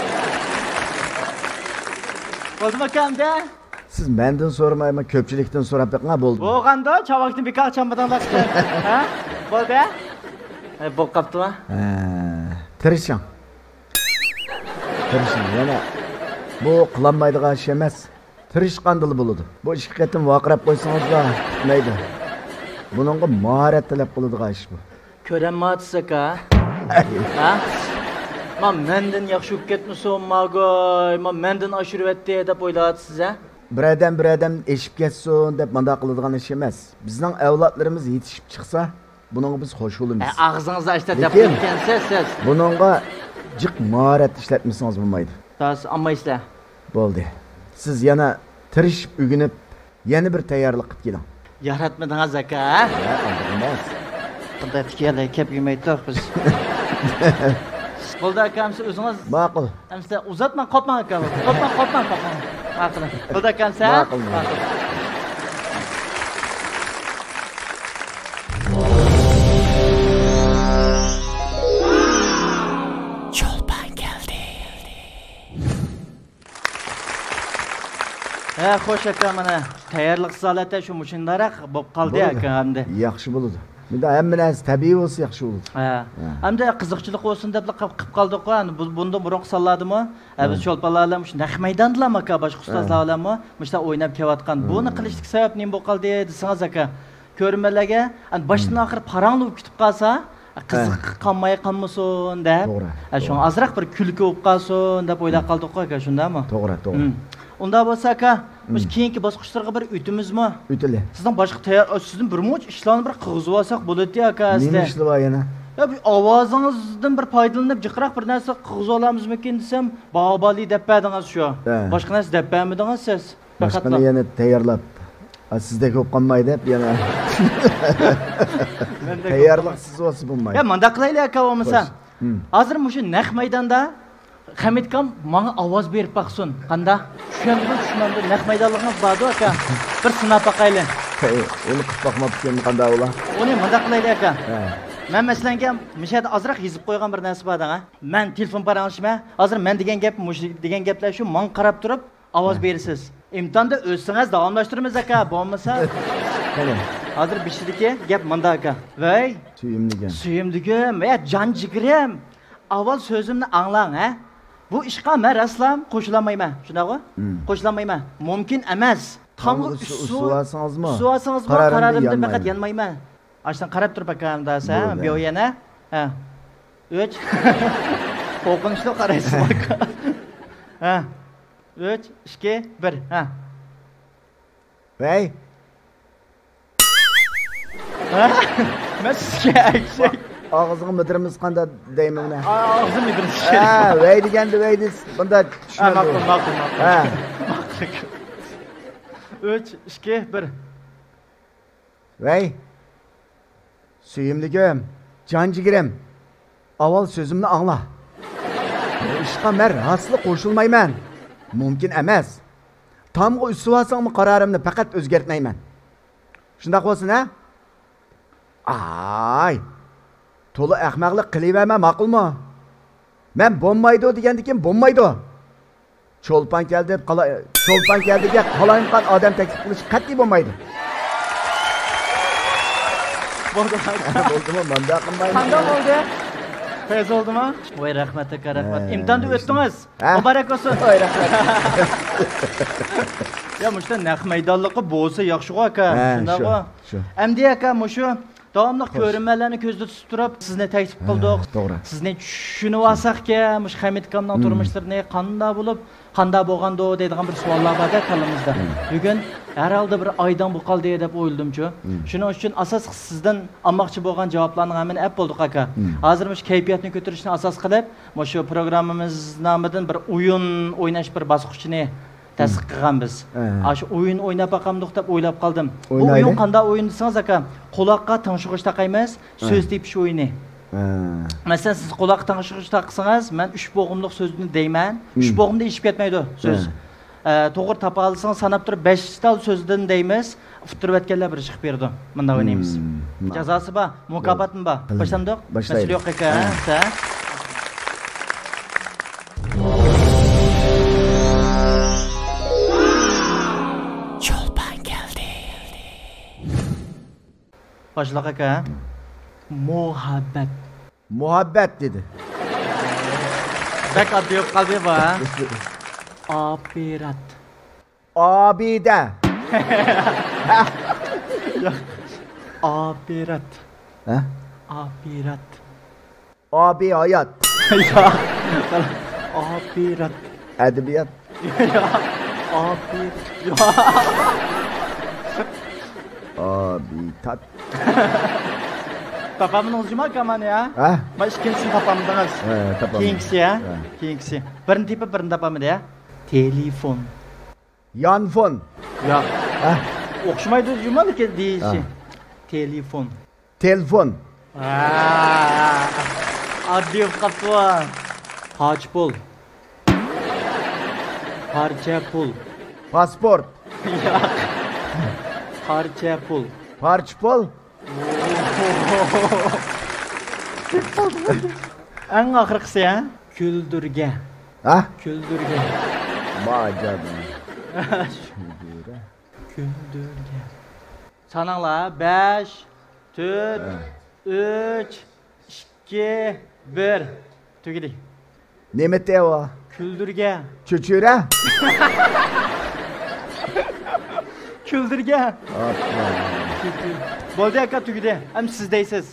Oldu bakamda? Siz menden sormayma, köpçülükten sorap bakma boldu. Boğanda çavakni bir kaq çambadan baxdı. Ha? Bol be? E bol qaptı mı? Ha, tirişan. Tirişan yana bu qılanmaydigan iş emas. Tirishqandılı buludu. Bu iş qatim vaqirab qo'ysangiz da tutmaydi. Buningga mahorat talab qiladigan ish bu. Ko'ranmaysiz aka. Ha? Men mendan yaxshi bo'lib ketmasin, magoy, men mendan oshiryapti deb o'ylayapsiz ha? Bir adam bir adam eshib ketsin deb manda qiladigan ish emas. Bizning avlodlarimiz yetishib chiqsa, buningga biz xo'sh bo'lamiz. E, og'zingizni ochib deb ketgansiz siz. Buningga jiq mahorat ishlatmasangiz bo'lmaydi. Tas, ammaysizlar. Bo'ldi. Siz yana tirishib o'ginib, yana bir tayyorlik qilib keling. Yaratmadingiz aka, ha? Emas. Qanday fikirlar kelib yurmaydi biz. Bo'ldi akam, siz o'zingiz ma'qul. Amsa uzatma, qopmang akam. Qopmang, qopmang, qopmang. Ma'qul. Bo'ldi akam, siz? Ma'qul. Ma'qul. Cho'lpan keldi. Ha, xo'sh aka, mana tayyorlik holatda shu mushundaroq bo'lib qoldi aka hamda. Yaxshi bo'ladi. Bunda hamma narsa tabiiy bo'lsa yaxshi bo'ladi. Ha. Hamda qiziqchilik bo'lsin deb qilib qoldik-ku. Bunda burun salladimi? Biz cho'lpanlarlar shu naq maydondalarmi aka, boshqa ustozlar bilanmi? Mushta o'ynab kelayotgan. Buni qilishlik sabab nima bo'lib qoldi desangiz aka. Ko'rmalarga boshdan oxir paranglab kutib qolsa, qiziq qolmay qolmasin deb. Shu azroq bir kulki bo'lib qolsin deb o'ylab qoldik-ku aka, shundami? To'g'ri, to'g'ri. Unda bo'lsa aka, biz keyingi bosqichlarga bir o'timizmi? O'tili. Sizning boshqa tayyor, sizning bir munch ishlarni bir qilg'izib olsak bo'ladi aka sizlar. Nima ishlar bor yana? Ya bu ovozingizdan bir foydalanib, jiqroq bir narsa qilg'izib olamizmi-kin desam, Bahubali deb berdingiz shu. Boshqa narsa deb bermadingiz siz. Boshqani yana tayyorlab, sizda ko'p qolmay deb yana. Tayyorlik siz olsa bo'lmaydi. Ya menda qilaylik aka bo'lmasa. Hozir shu naq maydonda Hamidkam menga ovoz berib baqsin. Qanda? Tushundim, tushundim. Naq maydonligimiz bordi aka. Bir sinab baqaylik. Uni qilib baqmabsan qanda ular? Uni menda qilaylik aka. Men masalanga mishada azroq yozib qo'ygan bir narsa bor da. Men telefon paranglashma. Hozir men degan gap, degan gaplar shu men qarab turib ovoz berasiz. Imtihonda o'zingiz davomlashtiramiz aka, bo'lmasa. Qani? Hozir bishidiki gap menda aka. Voy, suyimligim. Suyimligim, ya jon jigirim. Avval so'zimni anglang, ha? Bu ishqa men aslan qo'shilamayman, shundaqmi? Qo'shilamayman. Mumkin emas. Tamg'i suvarsingizmi? Suvarsingizmi? Qararimda faqat yanmayman. Ashdan qarab turib akamda, sen bu yana. Ha. uch Qo'rqinchli qaraysiz aka. Ha. uch, ikki, bir. Ha. Vay. Ha? Men sizga aytsak. Og'zingni midirimiz qanday deymi buni? Og'zim midirimiz. Ha, vay deganda vay des. Bunda tushunadi. Ma'qul, ma'qul, ma'qul. Ha. uch, ikki, bir. Vay. Suyimligim, can jigirim. Avval sözümni angla. Bu ishqa men rostli qo'shilmayman. Mumkin emas. Tamg'i usib olsangmi qarorimni faqat o'zgartmayman. Shunday bo'lsin ha? Ay. To'la ahmoqlik qilaverma, ma'qulmi? Men bo'lmaydi degandikin bo'lmaydi. Cho'lpan keldi deb qala cho'lpan keldiga qalayinqan odam taklif qilish qat'iy bo'lmaydi. Bo'ldi. Bo'ldimi? Manda qilmayman. Qanday bo'ldi? Fayz oldimi? Voy rahmat aka, rahmat. Imtihonni o'tdingiz. Muborak bo'lsin. Voy rahmat. Ya mushta naq maydonligi bo'lsa yaxshi-ku aka. Shundaqmi? Shu. Endi aka mushu davomli ko'rinmalarni ko'zda tutib turib, sizni taklif qildik. To'g'ri. Sizni tushunib olsak-ki, mush Hamid akamning turmushlarini qanday bo'lib, qanday bo'lgandi deydigan bir savollar bor-da kalamizda. Bugun herhalde bir aydan bu qoldi deb o'yladim-chu. Shuning uchun asos sizdan olmoqchi bo'lgan javoblarning hammani ap bo'ldik aka. Hozir mush kayfiyatni ko'tarishni asos qilib, mushu programmamiz nomidan bir o'yin o'ynash bir bosqichini tasdiq qilganmiz. Shu o'yin o'ynab baqamdiq deb o'ylab qoldim. Bu o'yin qanday o'yin desangiz aka, quloqqa tingshig'ich taqaymiz, so'z tepish o'yini. Masalan, siz quloq tingshig'ich taqsangiz, men uch bo'g'imliq so'zni deyman. uch bo'g'imda eshib ketmaydi so'z. To'g'ri topa olsangiz sanab turib besh tal so'zdan deymiz. Ufutirib o'tganlar bir chiqib berdi. Bunda o'ynaymiz. Jazosi bor, mukofotmi bor. Boshlandik. Masala yo'q aka, ha? Başlaq aka. Muhabbet. Muhabbet dedi. Bak adı yok kalbi var. Abirat. Abide. Abirat. Ha? Abirat. Abi hayat. Ya. Abirat. Edebiyat. Ya. Abi. Ya. Abi tat. Tapamın olacak kaman ya. Ha? Baş kimsin tapamdınız? He, tapam. Kingsi ya. Kingsi. Birin tipi birin tapamı da ya. Telefon. Yanfon. Ya. Ha? Okşumaydı cumalı ki değilsin. Telefon. Telefon. Aaa. Adil kapı. Harç pul. Parça pul. Pasport. Ya. Parça pul. Parç pul. En ahırkısı ya. Küldürge. Ha? Küldürge. Macaba. Küldürge. Küldürge. Sanala beş, dört, üç, iki, bir. Tügidi. Nemete o? Küldürge. Çöçüre. Küldürge. Atma. Boldu aka tügidi. Hem sizdeysiz.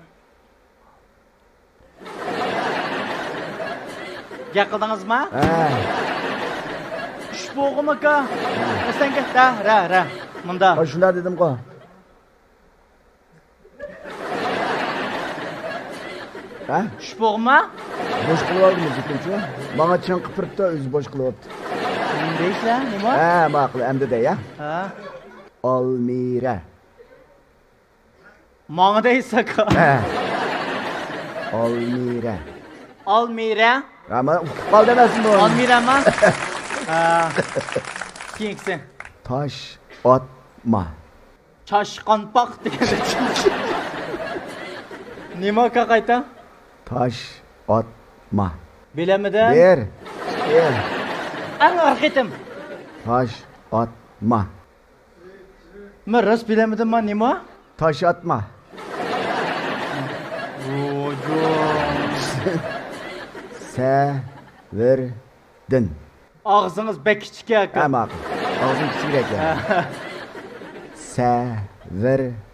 Yakıldınız mı? He. Üç boğum aka. Sen git da ra ra. Bunda. Ha şuna dedim ko. Ha? Üç boğum mu? Boş kılıp aldım müzikimçi. Bana çın kıpırıp da özü boş kılıp yaptı. Neyse lan ne var? He maklı emde de ya. Ha. Almire. Mağda aka. He. Almire. Almira. Ama ukupal demezsin bu. Almira mı? Ha. Kingsin. Taş atma. Çaşkanpak diye çünkü. Nima kakayta? Taş atma. Bilemeden. Bir. Bir. En arkitim. Taş atma. Mırız bilemedim ma nima? Taş atma. Severdin. Ağzınız bek küçük ya. Hem akıl. Ağzın küçük ya.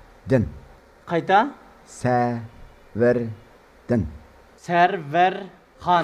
Severdin. Kayta? Severdin. Server. Xan.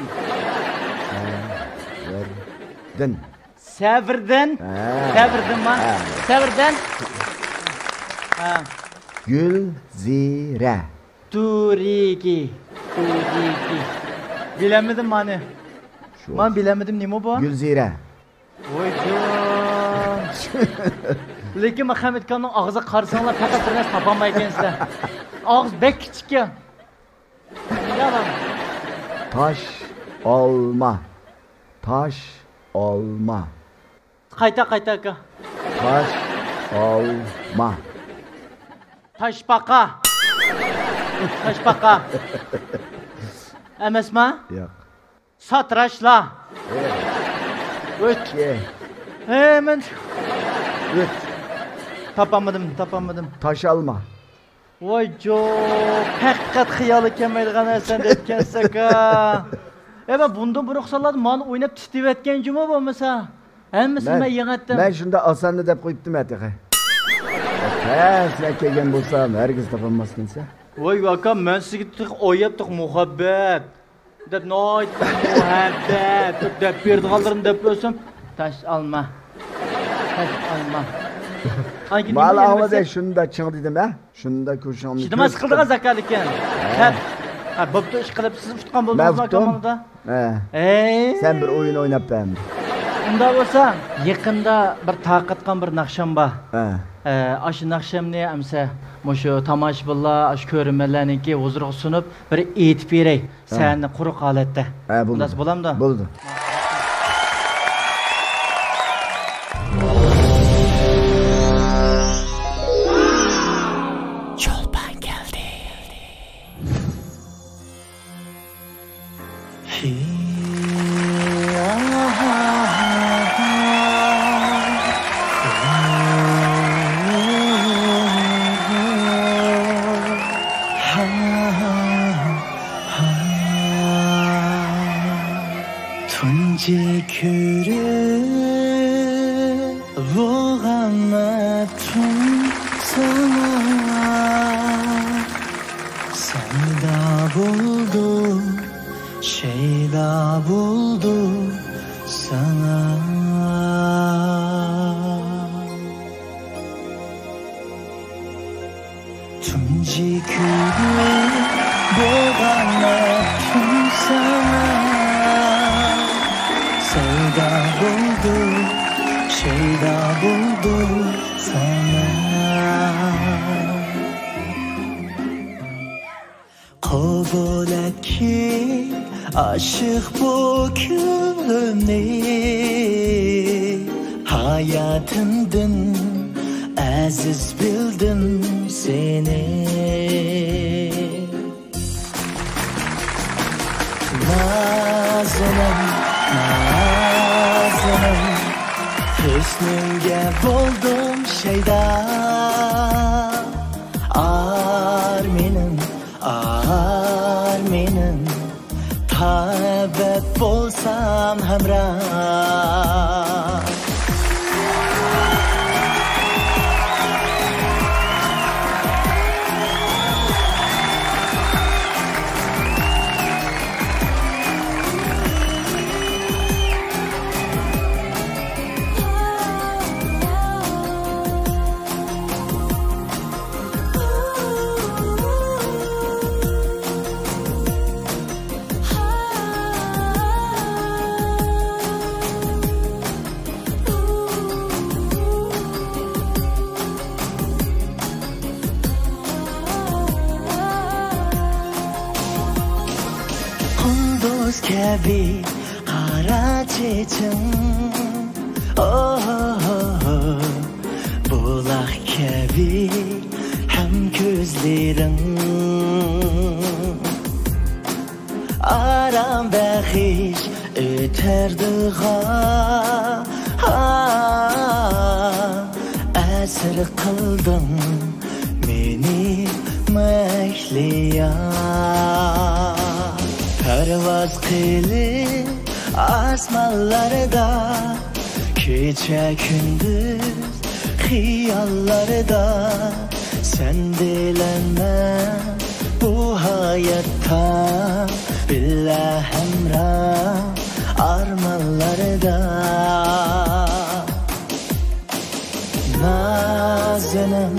Din. Sevirden. Sevirden mi? Sevirden. Ha. Gülzire. Turiki. Turiki. Bilemedim mani. Man bilemedim ne mi bu? Gülzire. Oy can. Lekin Muhammed Khan'ın ağzı qarsanlar faqat bir narsa tapamaycansizlar. Ağız bek kichik ya. Yalan. Taş olma. Taş olma. Qayta qayta aka. Taş olma. Taşbaqa. Taşbaqa. Emasmi? Yo'q. Satrashla. O't. Hemen. O't. Tapamadım, tapamadım. Taş alma. Voy jo'q, haqiqat xiyoli kelmaydigan narsa aytgansiz aka. Ema bundan bir ruxsatlar men o'ynab tishlayotgan juma bo'lmasa, hammasini men yig'atdim. Men shunda osanni deb qo'yibdim atiqa. Tasla kelgan bo'lsam, hargiz topolmasdinsa. Voy aka, men sizga tiq o'yibdiq muhabbat. Deb noyt muhabbat deb berdiganlarim deb bo'lsam, tash alma. Tash alma. Mal Ahmed'e şunu da çın dedim ha. Şunu da koşamlı. Şimdi mas kıldığın zakat iken. Hep. Ha, bu iş kılıp siz tutkan buldunuz mu kamanada? He. Eee. Sen bir oyun oynap ben. Unda olsa, yakında bir taqatkan bir nakşam ba. He. Ee, aşı nakşam ne amsa? Moşu tamaşbilla, aş körümlerninki huzurga sunup bir eğitip berey. Sen quruq holatda. He, buldu. Nasıl bulam da? Buldu. Aşık bu gönlümle hayatımdan aziz bildim seni. Nazanım, nazanım, hüsnünge buldum şeyda. Arminim, arminim, tabet bolsam hamrah. Kebi kara çeçim, oh, oh, oh. Bulak kebi hem gözlerin. Aram behiş öterdi ha, esir kıldın beni mehliya. Pervaz kılıp asmallarda, gece gündüz hiyallarda. Sen dilenme bu hayatta billa hamroh armonlarda nazinim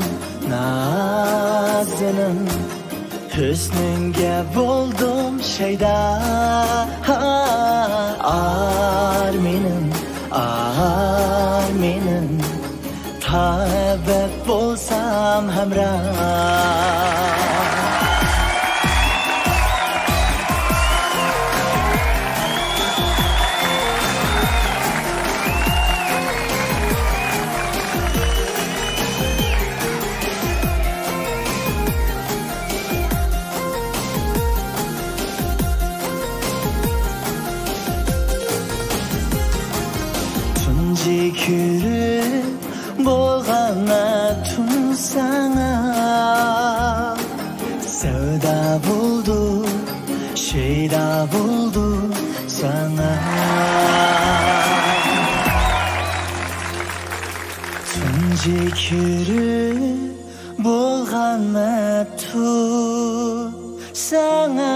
nazinim husningga bo'ldim shayda armenim armenim tabib bo'lsam hamroh Kürü bolğana tunsana sevda buldu şeyda buldu sana tunji kürü bolğana tunsana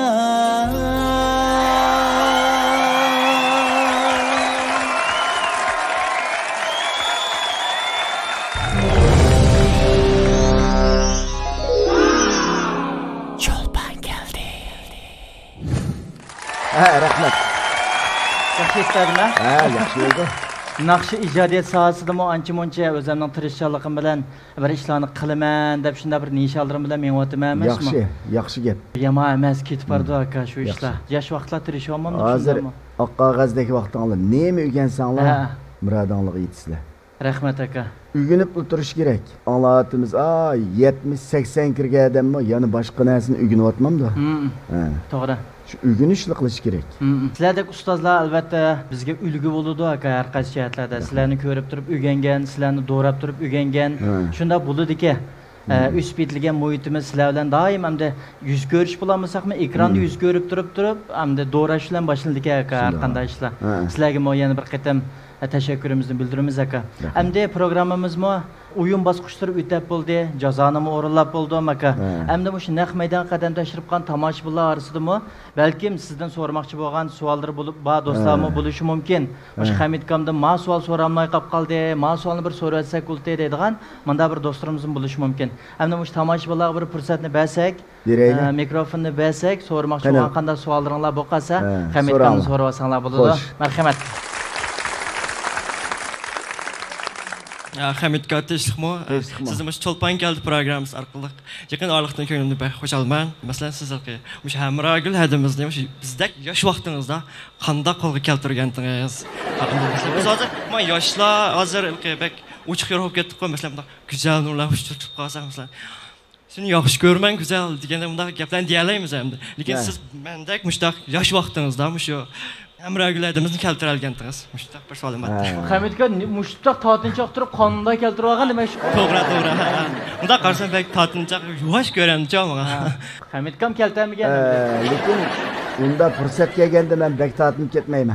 Ha, rahmat. Yaxshi eshitdingmi? Ha, yaxshi bo'ldi. Naqshi ijodiyat sohasidami ancha-muncha o'zimning tirishchiligim bilan bir ishlarni qilaman deb shunday bir nishonlarim bilan menyotyapman emasmi? Yaxshi, yaxshi gap. Yomon emas, ketib bordi aka shu ishlar. Yosh vaqtlar tirishyapman. Hozir oq qog'ozdagi vaqtinglar nima o'rgansanglar, murodinglarga yetisizlar. Rahmat aka. Ügünüp o'tirish kerak. Anlatımız a yetmiş seksen kirgan odammi, yana boshqa narsani o'rganib o'tmamda. Ha. To'g'ri. Shu o'rganishlik qilish kerak. Sizlardek ustozlar albatta bizga ulgu bo'ladi aka har qaysi jihatlarda. Sizlarni ko'rib turib o'rgangan, sizlarni do'rab turib o'rgangan. Shunda bo'ladi-ki, üst betilgan muhitimiz sizlar bilan doim hamda yuz ko'rish bo'lmasaqmi, ekranda yuz ko'rib turib turib, hamda do'rash bilan boshlanadi aka har qanday ishlar. Sizlarga yana bir qatam teşekkürümüzü bildirimiz aka. Hamda programmamizmi o'yin bosqichlari o'tib bo'ldi, jazonimi o'rinlab bo'ldim aka. Hamda shu naq maydon qadam tashirib qolgan tomoshabinlar orasidami balkim sizdan so'ramoqchi bo'lgan savollar bo'lib, ba do'stlarmi bo'lishi mumkin. O'sha Hamidkamdan ma savol so'ramay qolib qoldi, ma savolni bir so'ratsak bo'ldi deydigan menda bir do'stlarimiz bo'lishi mumkin. Hamda shu tomoshabinlarga bir fursatni bersak, mikrofonni bersak, so'ramoqchi bo'lgan qanday savollaringlar bo'lsa, Hamidkamdan so'rab olsanglar bo'ladi. Marhamat. Hamidga teşliqmi? Sizimiz Çolpan geldi programımız arqılıq. Yaqin arlıqdan ko'nglimni bək xoşalman. Məsələn sizlarga mush Hamragül hədimizni mush bizdek yosh vaqtingizda qanday qo'lga keltirgandingiz? Biz hozir men yoshlar hozir bək uchiq yorib ketdik-ku, məsələn bunda go'zal nurlar uchiqib qolsa məsələn. Seni yaxshi ko'rman, go'zal deganda bunda gaplarni deyalaymiz endi. Lekin siz mendek mushtaq yosh vaqtingizda mush Hamragüllerimizni keltiralgandingiz. Mushtaq bir savolim bor. Hamidga mushtaq tortinchoq turib qonunday keltirib olgan demak. To'g'ri, to'g'ri. Unda qarasam bek tortinchoq yuvosh ko'ramcha menga. Hamidkam keltirmagan. Lekin unda fursat kelganda men bek tortinib ketmayman.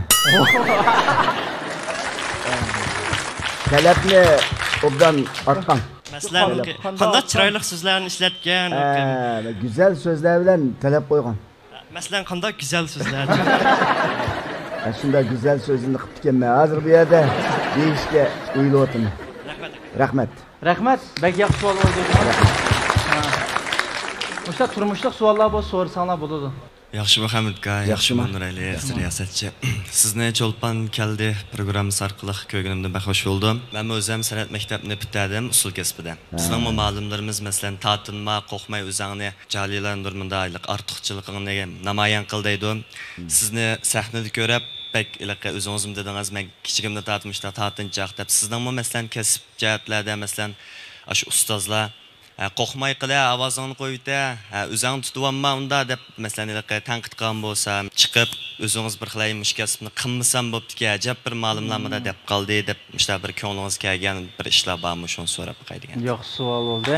Talabni obdan ortgan. Masalan, qanday chiroyli so'zlarni ishlatgan, güzel so'zlar bilan talab qo'ygan. Masalan, qanday güzel so'zlar. Shunda güzel so'zini qilib ekanman. Hozir bu yerda deyishga o'ylayapman. Rahmat. Rahmat. Bak yaxshi savol bo'ldi. O'sha turmushlik savollar bo'lsa so'rasanglar bo'ladi. Yaxshi Hamidga, yaxshi Nurali siyosatchi. Sizni Çolpan keldi programmasi orqali ko'rganimda baxo'sh bo'ldim. Men o'zim san'at maktabini bitirdim usul kasbida. Sizning ma'lumotlarimiz masalan tatinma, qo'rqmay o'zingni jalilandirmandaylik, ortiqchiligini namoyon qildaydi. Sizni sahnada ko'rib bek ilaqa o'zingizim dedingiz, men kichigimda tatmışda tatinchoq deb. Sizning masalan kasb jihatlarda masalan shu ustozlar qo'rqmay qila ovozingni qo'yda, o'zing tutibman unda deb masalan ilaqa tanqid qilgan bo'lsa, chiqib o'zingiz bir xilay mushkasbni qilmasam bo'pti-ki, ajab bir ma'lumotlarni deb qoldi deb ishlar bir ko'nglingiz kelgan bir ishlar bormi shuni so'rab qo'ydigan. Yo'q, savol bo'ldi.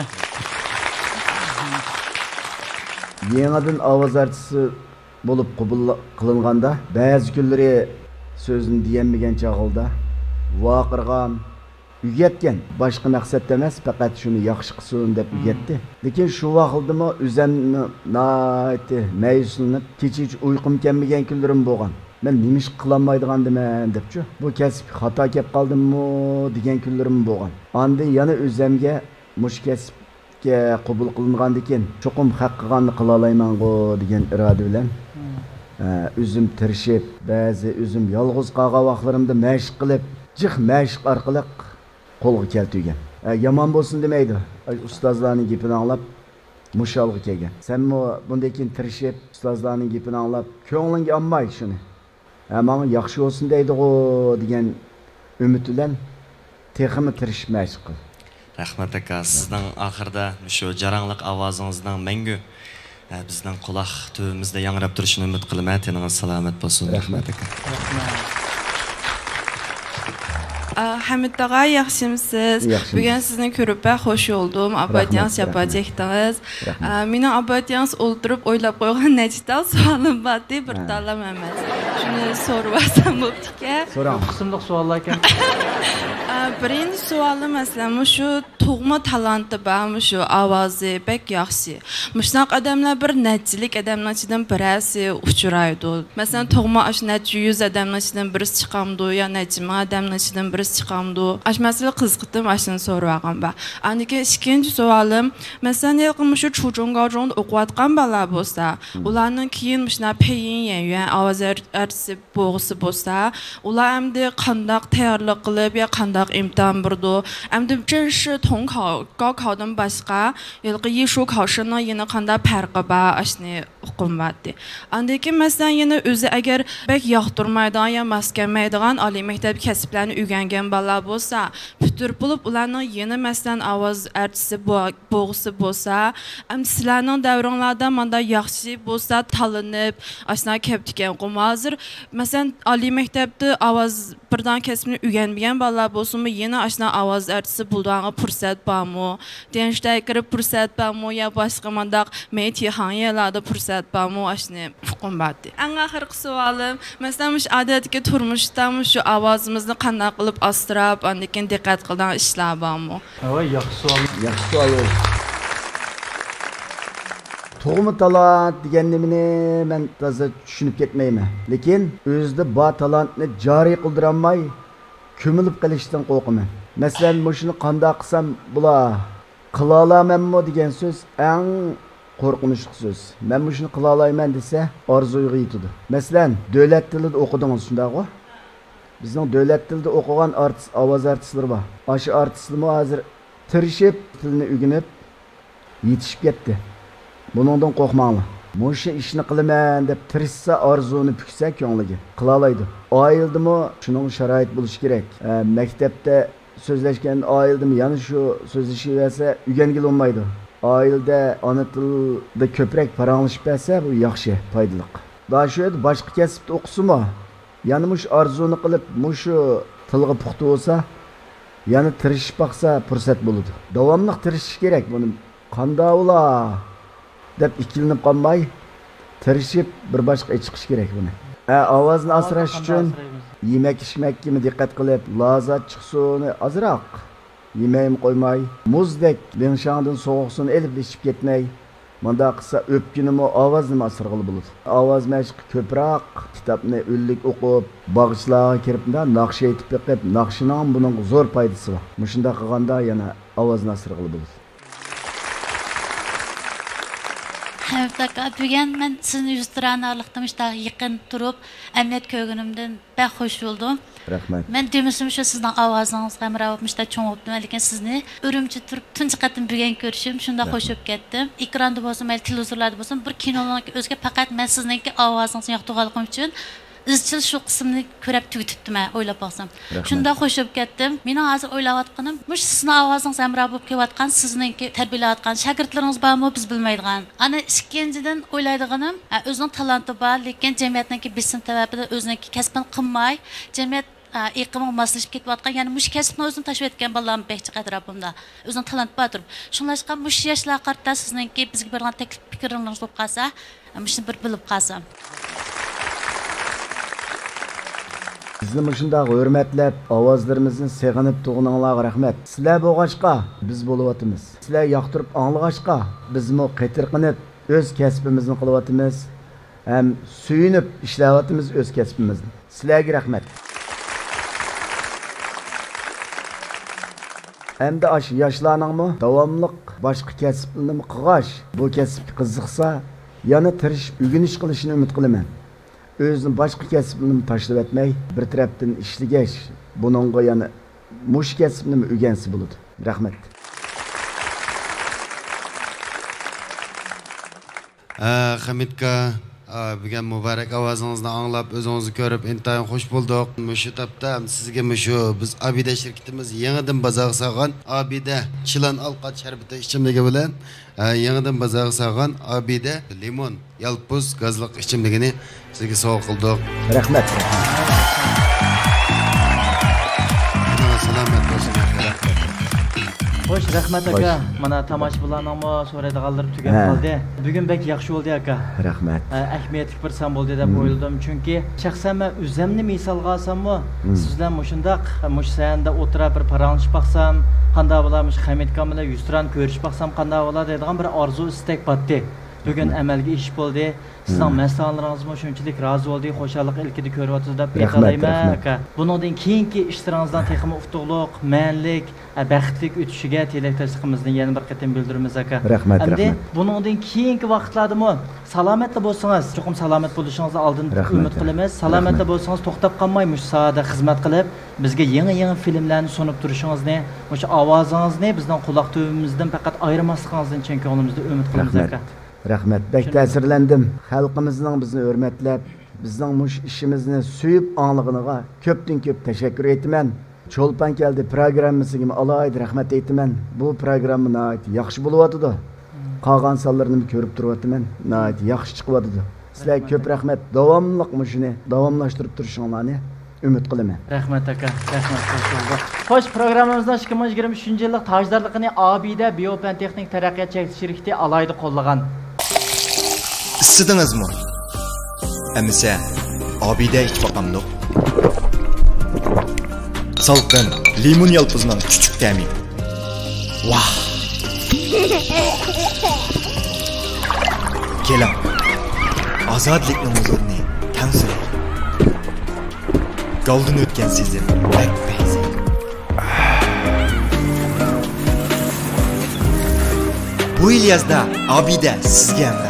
Yangidan ovoz artisti bo'lib qabul qilinganda, ba'zi kunlari so'zni deyanmagan chog'ilda vaqirg'am, ügetken. Başka maksat demez, fakat şunu yaxşı qılsın dep ügetdi. Lekin şu vaqtdimi özümni naati məyuslanıp, kecha hiç uyqum kelmegen kunlarim bolgan. Men nima ish qilolmaydigandiman depchi. Bu kasb xato kelib qoldimmi degan kunlarim bolgan. Anda yana o'zimga mush kasbga qabul qilingandan keyin cho'qim haq qilganni qila olayman-ku degan iroda bilan o'zim tirishib, ba'zi o'zim yolg'iz qolgan vaqtlarimda mashq qilib, jiq mashq orqali qo'lga keltirgan. Yomon bo'lsin demaydi. Ustozlarning gapini anglab mushalg'i kelgan. Senmi bunday keyin tirishib, ustozlarning gapini anglab, ko'nglingga olmay shuni. Ama yaxshi olsun deydi-ku degan umid bilan texmi tirishib mashq qil. Rahmat aka, sizning oxirida shu jarangliq ovozingizdan mangu bizning quloq tubimizda yangrab turishini umid qilaman. Teningiz salomat bo'lsin. Rahmat aka. Hamid ağa, yaxshimisiz? Bugün sizni ko'rib xo'sh oldum. Abadiyans yapacaqdingiz. Mening abadiyans o'ltirib o'ylab qo'ygan nechta savolim bor deb bir tanlam emas. Shuni so'rasam bo'pti-ku. So'rang. Qismliq savollar ekan. Birinchi savolim masalan shu tug'ma talanti bormi, shu ovozi bek yaxshi. Mushnaq odamlar bir nechilik odamlar ichidan birasi uchraydi. Masalan, tug'ma ash necha yuz odamlar ichidan birisi chiqamdi, yo necha ming odamlar ichidan birisi chiqamdi. Ash masala qiziqdim, ashuni so'ragan ba. Aniki ikkinchi savolim, masalan, yaqin shu cho'chon gojongda o'qiyotgan bolalar bo'lsa, ularning keyin mushna peyin yanyan ovoz artisi bo'g'isi bo'lsa, ular endi qandoq tayyorlik qilib, yo qandoq imtihon birdi. Endi 正式统考高考dan başqa, yılqı yeshu qavşının yine qanday farqi bor, ashni hukumatdi. Andaki masalan yana o'zi agar bek yoqtirmaydigan ya maskanmaydigan oliy maktab kasblarni o'rgangan bolalar bo'lsa, putur bo'lib ularning yana masalan ovoz artisi bo'g'isi bo'lsa, ham sizlarning davringlarda manda yaxshi bo'lsa talinib, ashna kelibdigan qum hozir masalan oliy maktabda ovoz birdan kasbni o'rganmagan bolalar bo'lsa-mu, yana ashna ovoz artisi bulduğuna fursat bormi? Gençler kirib fursat bormi ya boshqa mandaq meytihan yerlarda fursat bormi? Ashni hukm bordi. Eng oxirgi savolim, masalan, mush odatdagi turmushda shu ovozimizni qanday qilib astirab, andan diqqat qilgan ishlar bormi? Voy, yaxshi savol. Yaxshi savol. Tug'ma talant deganimni men toza tushunib ketmayman. Lekin o'zida bor talantni joriy qildiramay, ko'milib qilishdan qo'rqaman. Masalan, shuni qanday qilsam bular qila olamanmi degan so'z eng qo'rqinchli so'z. Men shuni qila olmayman desa, orzuga yetadi. Masalan, davlat tilida o'qidingiz shundaqmi? Bizning davlat tilida o'qigan artist, ovoz artistlari bor. O'sha artistlar hozir tirishib, tilni o'rganib yetishib ketdi. Buningdan qo'rqmanglar. Musha ishni qilaman deb tirishsa, orzuni puksa ko'ngliga qila oladi. Oildimi shuning sharoit bo'lishi kerak. Maktabda so'zlashgan oildimi yana shu so'zlashaversa o'rgangil olmaydi. Oilda ona tilda ko'proq paranglashib bersa, bu yaxshi, foydali. Daha shu edi, boshqa kasbda o'qisimi, yana mush orzuni qilib, mushu tilga puxta bo'lsa, yana tirishib baqsa fursat bo'ladi. Davomli tirishish kerak buni. Qanday ular deb ikkilanib qolmay, tirishib bir boshqa chiqish kerak buni. Ha, ovozni asrash uchun yemek içmekki mi dikkat qilib, lazat chiqsin, azroq yemayim qo'ymay, muzdek linshangdan sovuqsini elib içib ketmay, manda qilsa o'pkinimi ovozni asirg'ili bo'ladi. Ovoz mashqi ko'proq kitobni o'llik o'qib, bog'ichlarga kirib, naqsh aytib beqib, naqshining buning zo'r foydasi bor. Mushunda qilganda yana ovozni asirg'ili bo'ladi. Həmdaka, bugün mən sizin yüzdiran arlıqdım, işte yaqin turub, əmniyyət köygünümdən bək xoş oldum. Rəhmət. Mən demişim şu sizin avazınızı qəmrəvabmışda çoğun olubdum, əlikin sizni ürümçü turub, tünci qatım bugün görüşüm, şunda xoş olub getdim. İkranda bolsun, məli televizorlarda bolsun, bir kinolun özgə fəqət mən sizinki avazınızı yaxdığalığım üçün izchil shu qismni ko'rib tugitibman, o'ylab baxsam. Shunda qo'shib ketdim. Meni hozir o'ylayotganim, mush sizning ovozingiz amra bo'lib kelayotgan, sizningki tarbiyalayotgan shogirdlaringiz bormi, biz bilmaydigan. Ana ikkinchidan o'ylaydiganim, o'zining talanti bor, lekin jamiyatning besim sababidan o'zining kasbini qilmay, jamiyat iqimi moslashib ketayotgan, ya'ni mush kasbni o'zini tashib etgan bolalarni bekchi atrofimda. O'zining talanti bordir. Shunlashqa mush yoshlar qarta sizningki bizga bergan taklif fikringiz bo'lib qolsa, mushni bir bilib qolsam. bizni shundoq hurmatlab, ovozlarimizni seg'inib tug'ininglarga rahmat. Sizlar bo'lg'achqa biz bo'lyapmiz. Sizlar yoqtirib anglag'achqa bizmi qetirqinib o'z kasbimizni qilyapmiz. Ham suyunib ishlayapmiz o'z kasbimizni. Sizlarga rahmat. Endi aş yoshlarningmi davomliq boshqa kasbni qilgash, bu kasbga qiziqsa, yana tirish, o'rganish qilishini umid qilaman. O'zini boshqa kasbni tashlab etmay, bir tarafdan ishlagash, buningga yana mush kasbni o'rgansa bo'ladi. Rahmat. Hamidka, bugun muborak ovozingizni anglab, o'zingizni ko'rib, intayin xush bo'ldik. Mushu tapda sizga mushu biz Abida shirkatimiz yangidan bozor solgan Abida Chilan alqat sharbati ichimligi bilan yangidan bozor solgan Abida limon yalpuz gazliq ichimligini sizga sovg'a qildik. Rahmat. Salomat bo'lsin. Xo'sh, rahmat aka. Mana tomoshabinlarning so'raydiganlari tugab qoldi. Bugun bek yaxshi bo'ldi aka. Rahmat. Ahamiyatli bir san bo'ldi deb o'yladim. Chunki shaxsan men o'zimni misolga olsammi, sizlar mushundaq mushsanda o'tirib bir paranglashib baqsam, qanday bo'larmish Hamidka bilan yuzturan ko'rishib baqsam qanday bo'ladi degan bir orzu istak botdi. Bugun amalga ish bo'ldi. Sizning maslahatlaringizga shunchalik rozi bo'ldik, xo'shalik ilkida ko'ryapsiz deb aytalayman aka. Buningdan keyingi ishlaringizdan texmi utuqliq, ma'nlik, baxtlik o'tishiga tilakdoshligimizni yana bir qatim bildiramiz aka. Rahmat, rahmat. Buningdan keyingi vaqtlardami salomatli bo'lsangiz, cho'qim salomat bo'lishingizni oldin umid qilamiz. Salomatli bo'lsangiz to'xtab qolmaymiz, saoda xizmat qilib, bizga yangi-yangi filmlarni sunib turishingizni, o'sha ovozingizni bizning quloq tubimizdan faqat ayirmasligingizni chin ko'nglimizda umid qilamiz aka. Rahmat. Bek ta'sirlandim. Xalqimizning bizni hurmatlab, bizning mush ishimizni suyib anlig'iga ko'pdan ko'p tashakkur etaman. Cho'lpan keldi programmasiga alohida rahmat aytaman. Bu programma nihoyat yaxshi bo'lyapti. Qolgan sonlarni ko'rib turyapman. Nihoyat yaxshi chiqyapti. Sizlarga ko'p rahmat. Davomliq mushuni davomlashtirib turishinglarni umid qilaman. Rahmat aka. Rahmat bo'lsin. Xo'sh, programmamizning ikki ming yigirma uchinchi yillik tojdorligini Abida Biopan Texnik taraqqiyot chekilish shirkati alohida qo'llagan. Issidingizmi? Amisa Abida ichib boqamdiq. Salqin limon yalpuzning chuchuk ta'mi. Vah. Keling. Ozodlikning huzurni tansiz. Goldan o'tgan sezim. Bakpayzi. Bu yil yozda Abida sizga ham.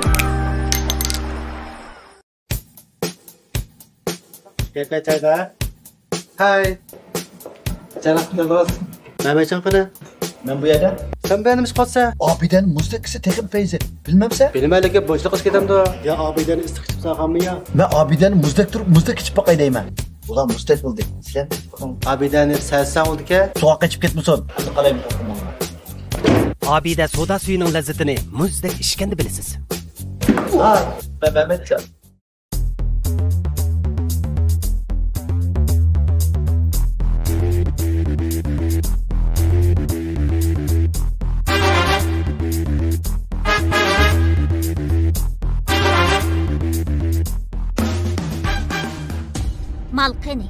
Kayfiyat chayda. Hay. Janaqni do'st. Namacan qana? Men bu yerda. Sen benim ish qotsa, Abidan muzdakisi texib fayzi. Bilmamsa? Bilmaylikka bo'shliq qilib ketamdi. Ya Abidan istiq ichib saqammi ya? Men Abidan muzdak turib muzdak ichib boqay deyman. Ulan muzdak bo'ldi. Sen Abidani salsan bo'ldi-ka, suvoq ichib ketmasin. Qalaymi? Abida soda suyuning lazzatini muzdek ichganda bilasiz. Ha, babametcha. Malqini.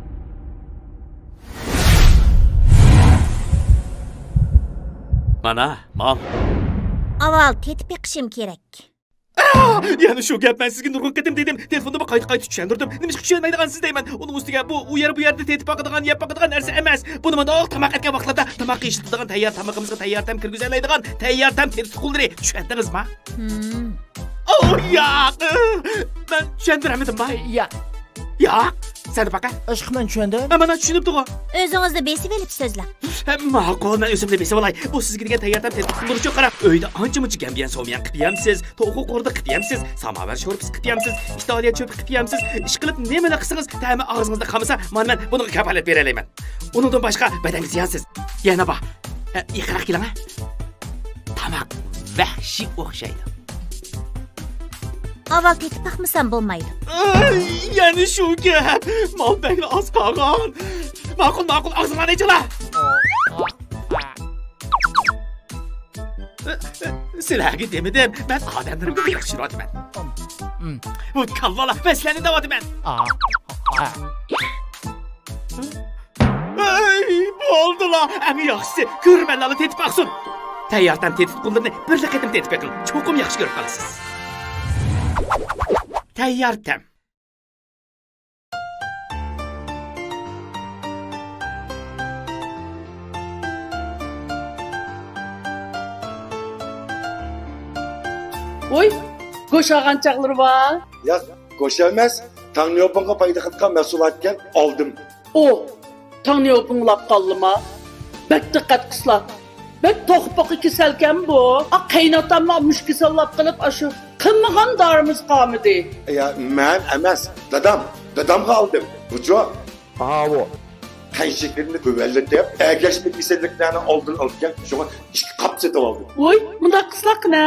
Mana, mal. Avval tetib yiqishim kerak. Yani şu gap ben sizga nurg'un ketim dedim. Telefonimni qayta-qayta tushuntirdim. Nima tushunmaydigansiz deyman. Uning ustiga bu u yer bu yerda tetib boqadigan, yeb boqadigan narsa emas. Buni mana tamoq etgan vaqtlarda tamoq yeyishadigan tayyor tamog'imizga tayyor tam kirgizoladigan tayyor tam tersuqulri. Tushundingizmi? Hmm. Oh ya. Ben tushuntiramadim bay. Ya. Ya. Sen baqa. Aşk men tushundim. Mana tushunibdi-ku. O'zingizni besib olib so'zlang. Ma'qul, men o'zimni besib olay. Bu sizga degan tayyor tam tersuqulri qarab, uyda ancha-muncha gambiyan sovmayan qipyamsiz, to'g'ri qo'rda qipyamsiz, samovar sho'rpis qipyamsiz, Italiya cho'pi qipyamsiz. Ish qilib nimalar qilsangiz, ta'mi og'zingizda qolmasa, men men buni kafolat bera olaman. Undan boshqa badanga ziyonsiz. Yana bor. Iqroq keling. Tamoq vahshiy o'xshaydi. Avval tetib baxmasam bo'lmaydi. Yani shu gap. Mol bag'ri oz qolgan. Ma'qul, ma'qul, og'zinglarni ichinglar. Sizlarga demadim, men odamlarga yaxshiroqman. Bu kallalar, men sizlarni da'votiman. Oldu la. Əmi yaxşısı, görmənləri tetip baxsın. Təyyardan tetip qullarını bir qətim tetip qıl. Çoxum yaxşı görüb qalasınız. Təyyartam. Oy, qoşağan çağları var. Ya qoşa emas, Tangyopunga payda qilgan mas'uliyatgan oldim. O, Tangyopun lap qallima. Bak diqqat qisla. Bak to'qpoqi kasalkan bu. A qaynotamni mushkisallab qilib ashu qilmagan dorimiz qolmadi. Ya men emas, dadam, dadamga oldim. Bujo. Ha bu. Qayshiklarni ko'vallatib, agashlik kasalliklarni oldin olgan, shunga ikki qop setib oldim. Voy, bunda qislaq ne?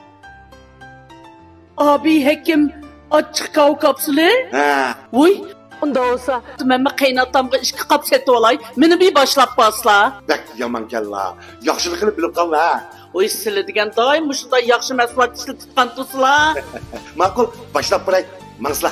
Abi hekim açık kav kapsülü. Ha. Voy, unda olsa men qaynotamga ikki qop setib olay. Meni bir başlap basla. Bak yaman kella. Yaxshilikni bilib qolma. Oy, sizlar degan doim shunday yaxshi mas'uliyat tutgan tuslar. Ma'qul, boshlab qo'ray. Mansla.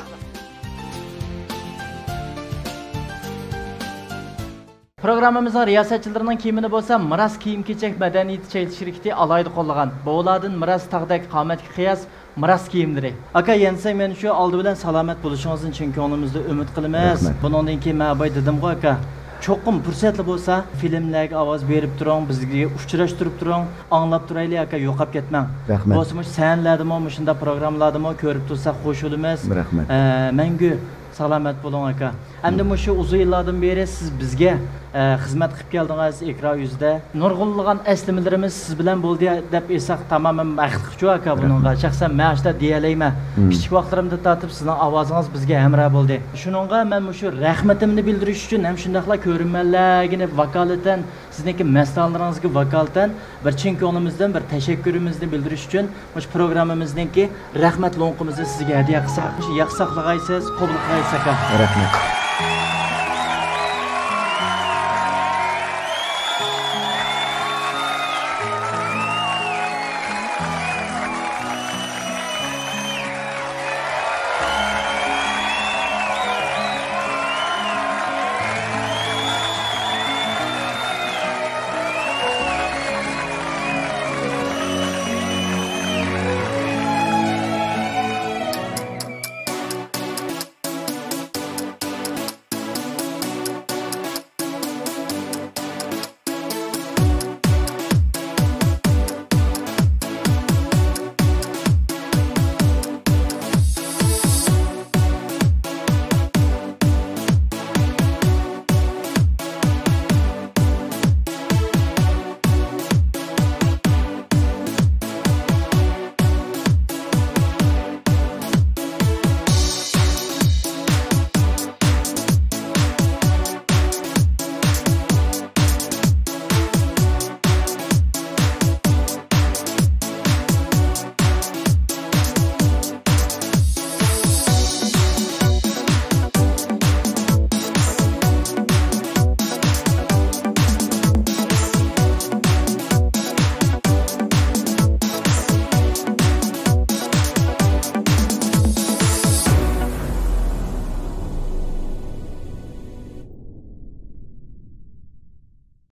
Programmamızın riyasatçılarının kiyimini bo'lsa miras kiyim-kechak madaniyati chayt shirkati alayda qo'llagan. Bo'lardan miras taqdak qomatga qiyas miras kiyimlari. Aka, yensa men shu oldi bilan salomat bo'lishingizni chin ko'nglimizda umid qilamiz. Bundan keyin men boy dedim-ku aka. Cho'qim fursatli bo'lsa, filmlarga ovoz berib turing, bizga uchrashtirib turing, anglab turaylik aka, yo'qab ketmang. Bo'lsa sanlardimi, shunda programmalardimi ko'rib tursak xush bo'lamiz. Rahmat. Mengu salomat bo'ling aka. Endi shu uzun yillardan beri siz bizga xizmat qilib keldingiz ekran yuzida. Nurg'unlagan eslimalarimiz siz bilan bo'ldi deb esak tamoman baxtli aka buningga. Shaxsan men ashta deyalayman. Kichik vaqtlarimda tatib sizning ovozingiz bizga hamroh bo'ldi. Shuningga men shu rahmatimni bildirish uchun ham shundaqla ko'rinmalargini vakolatan sizniki mas'ullaringizga vakolatan bir chin ko'nglimizdan bir tashakkurimizni bildirish uchun shu programmamizningki rahmat lo'nqimizni sizga hadiya qilsak, yaxshi saqlag'aysiz, qabul qilasiz aka. Rahmat.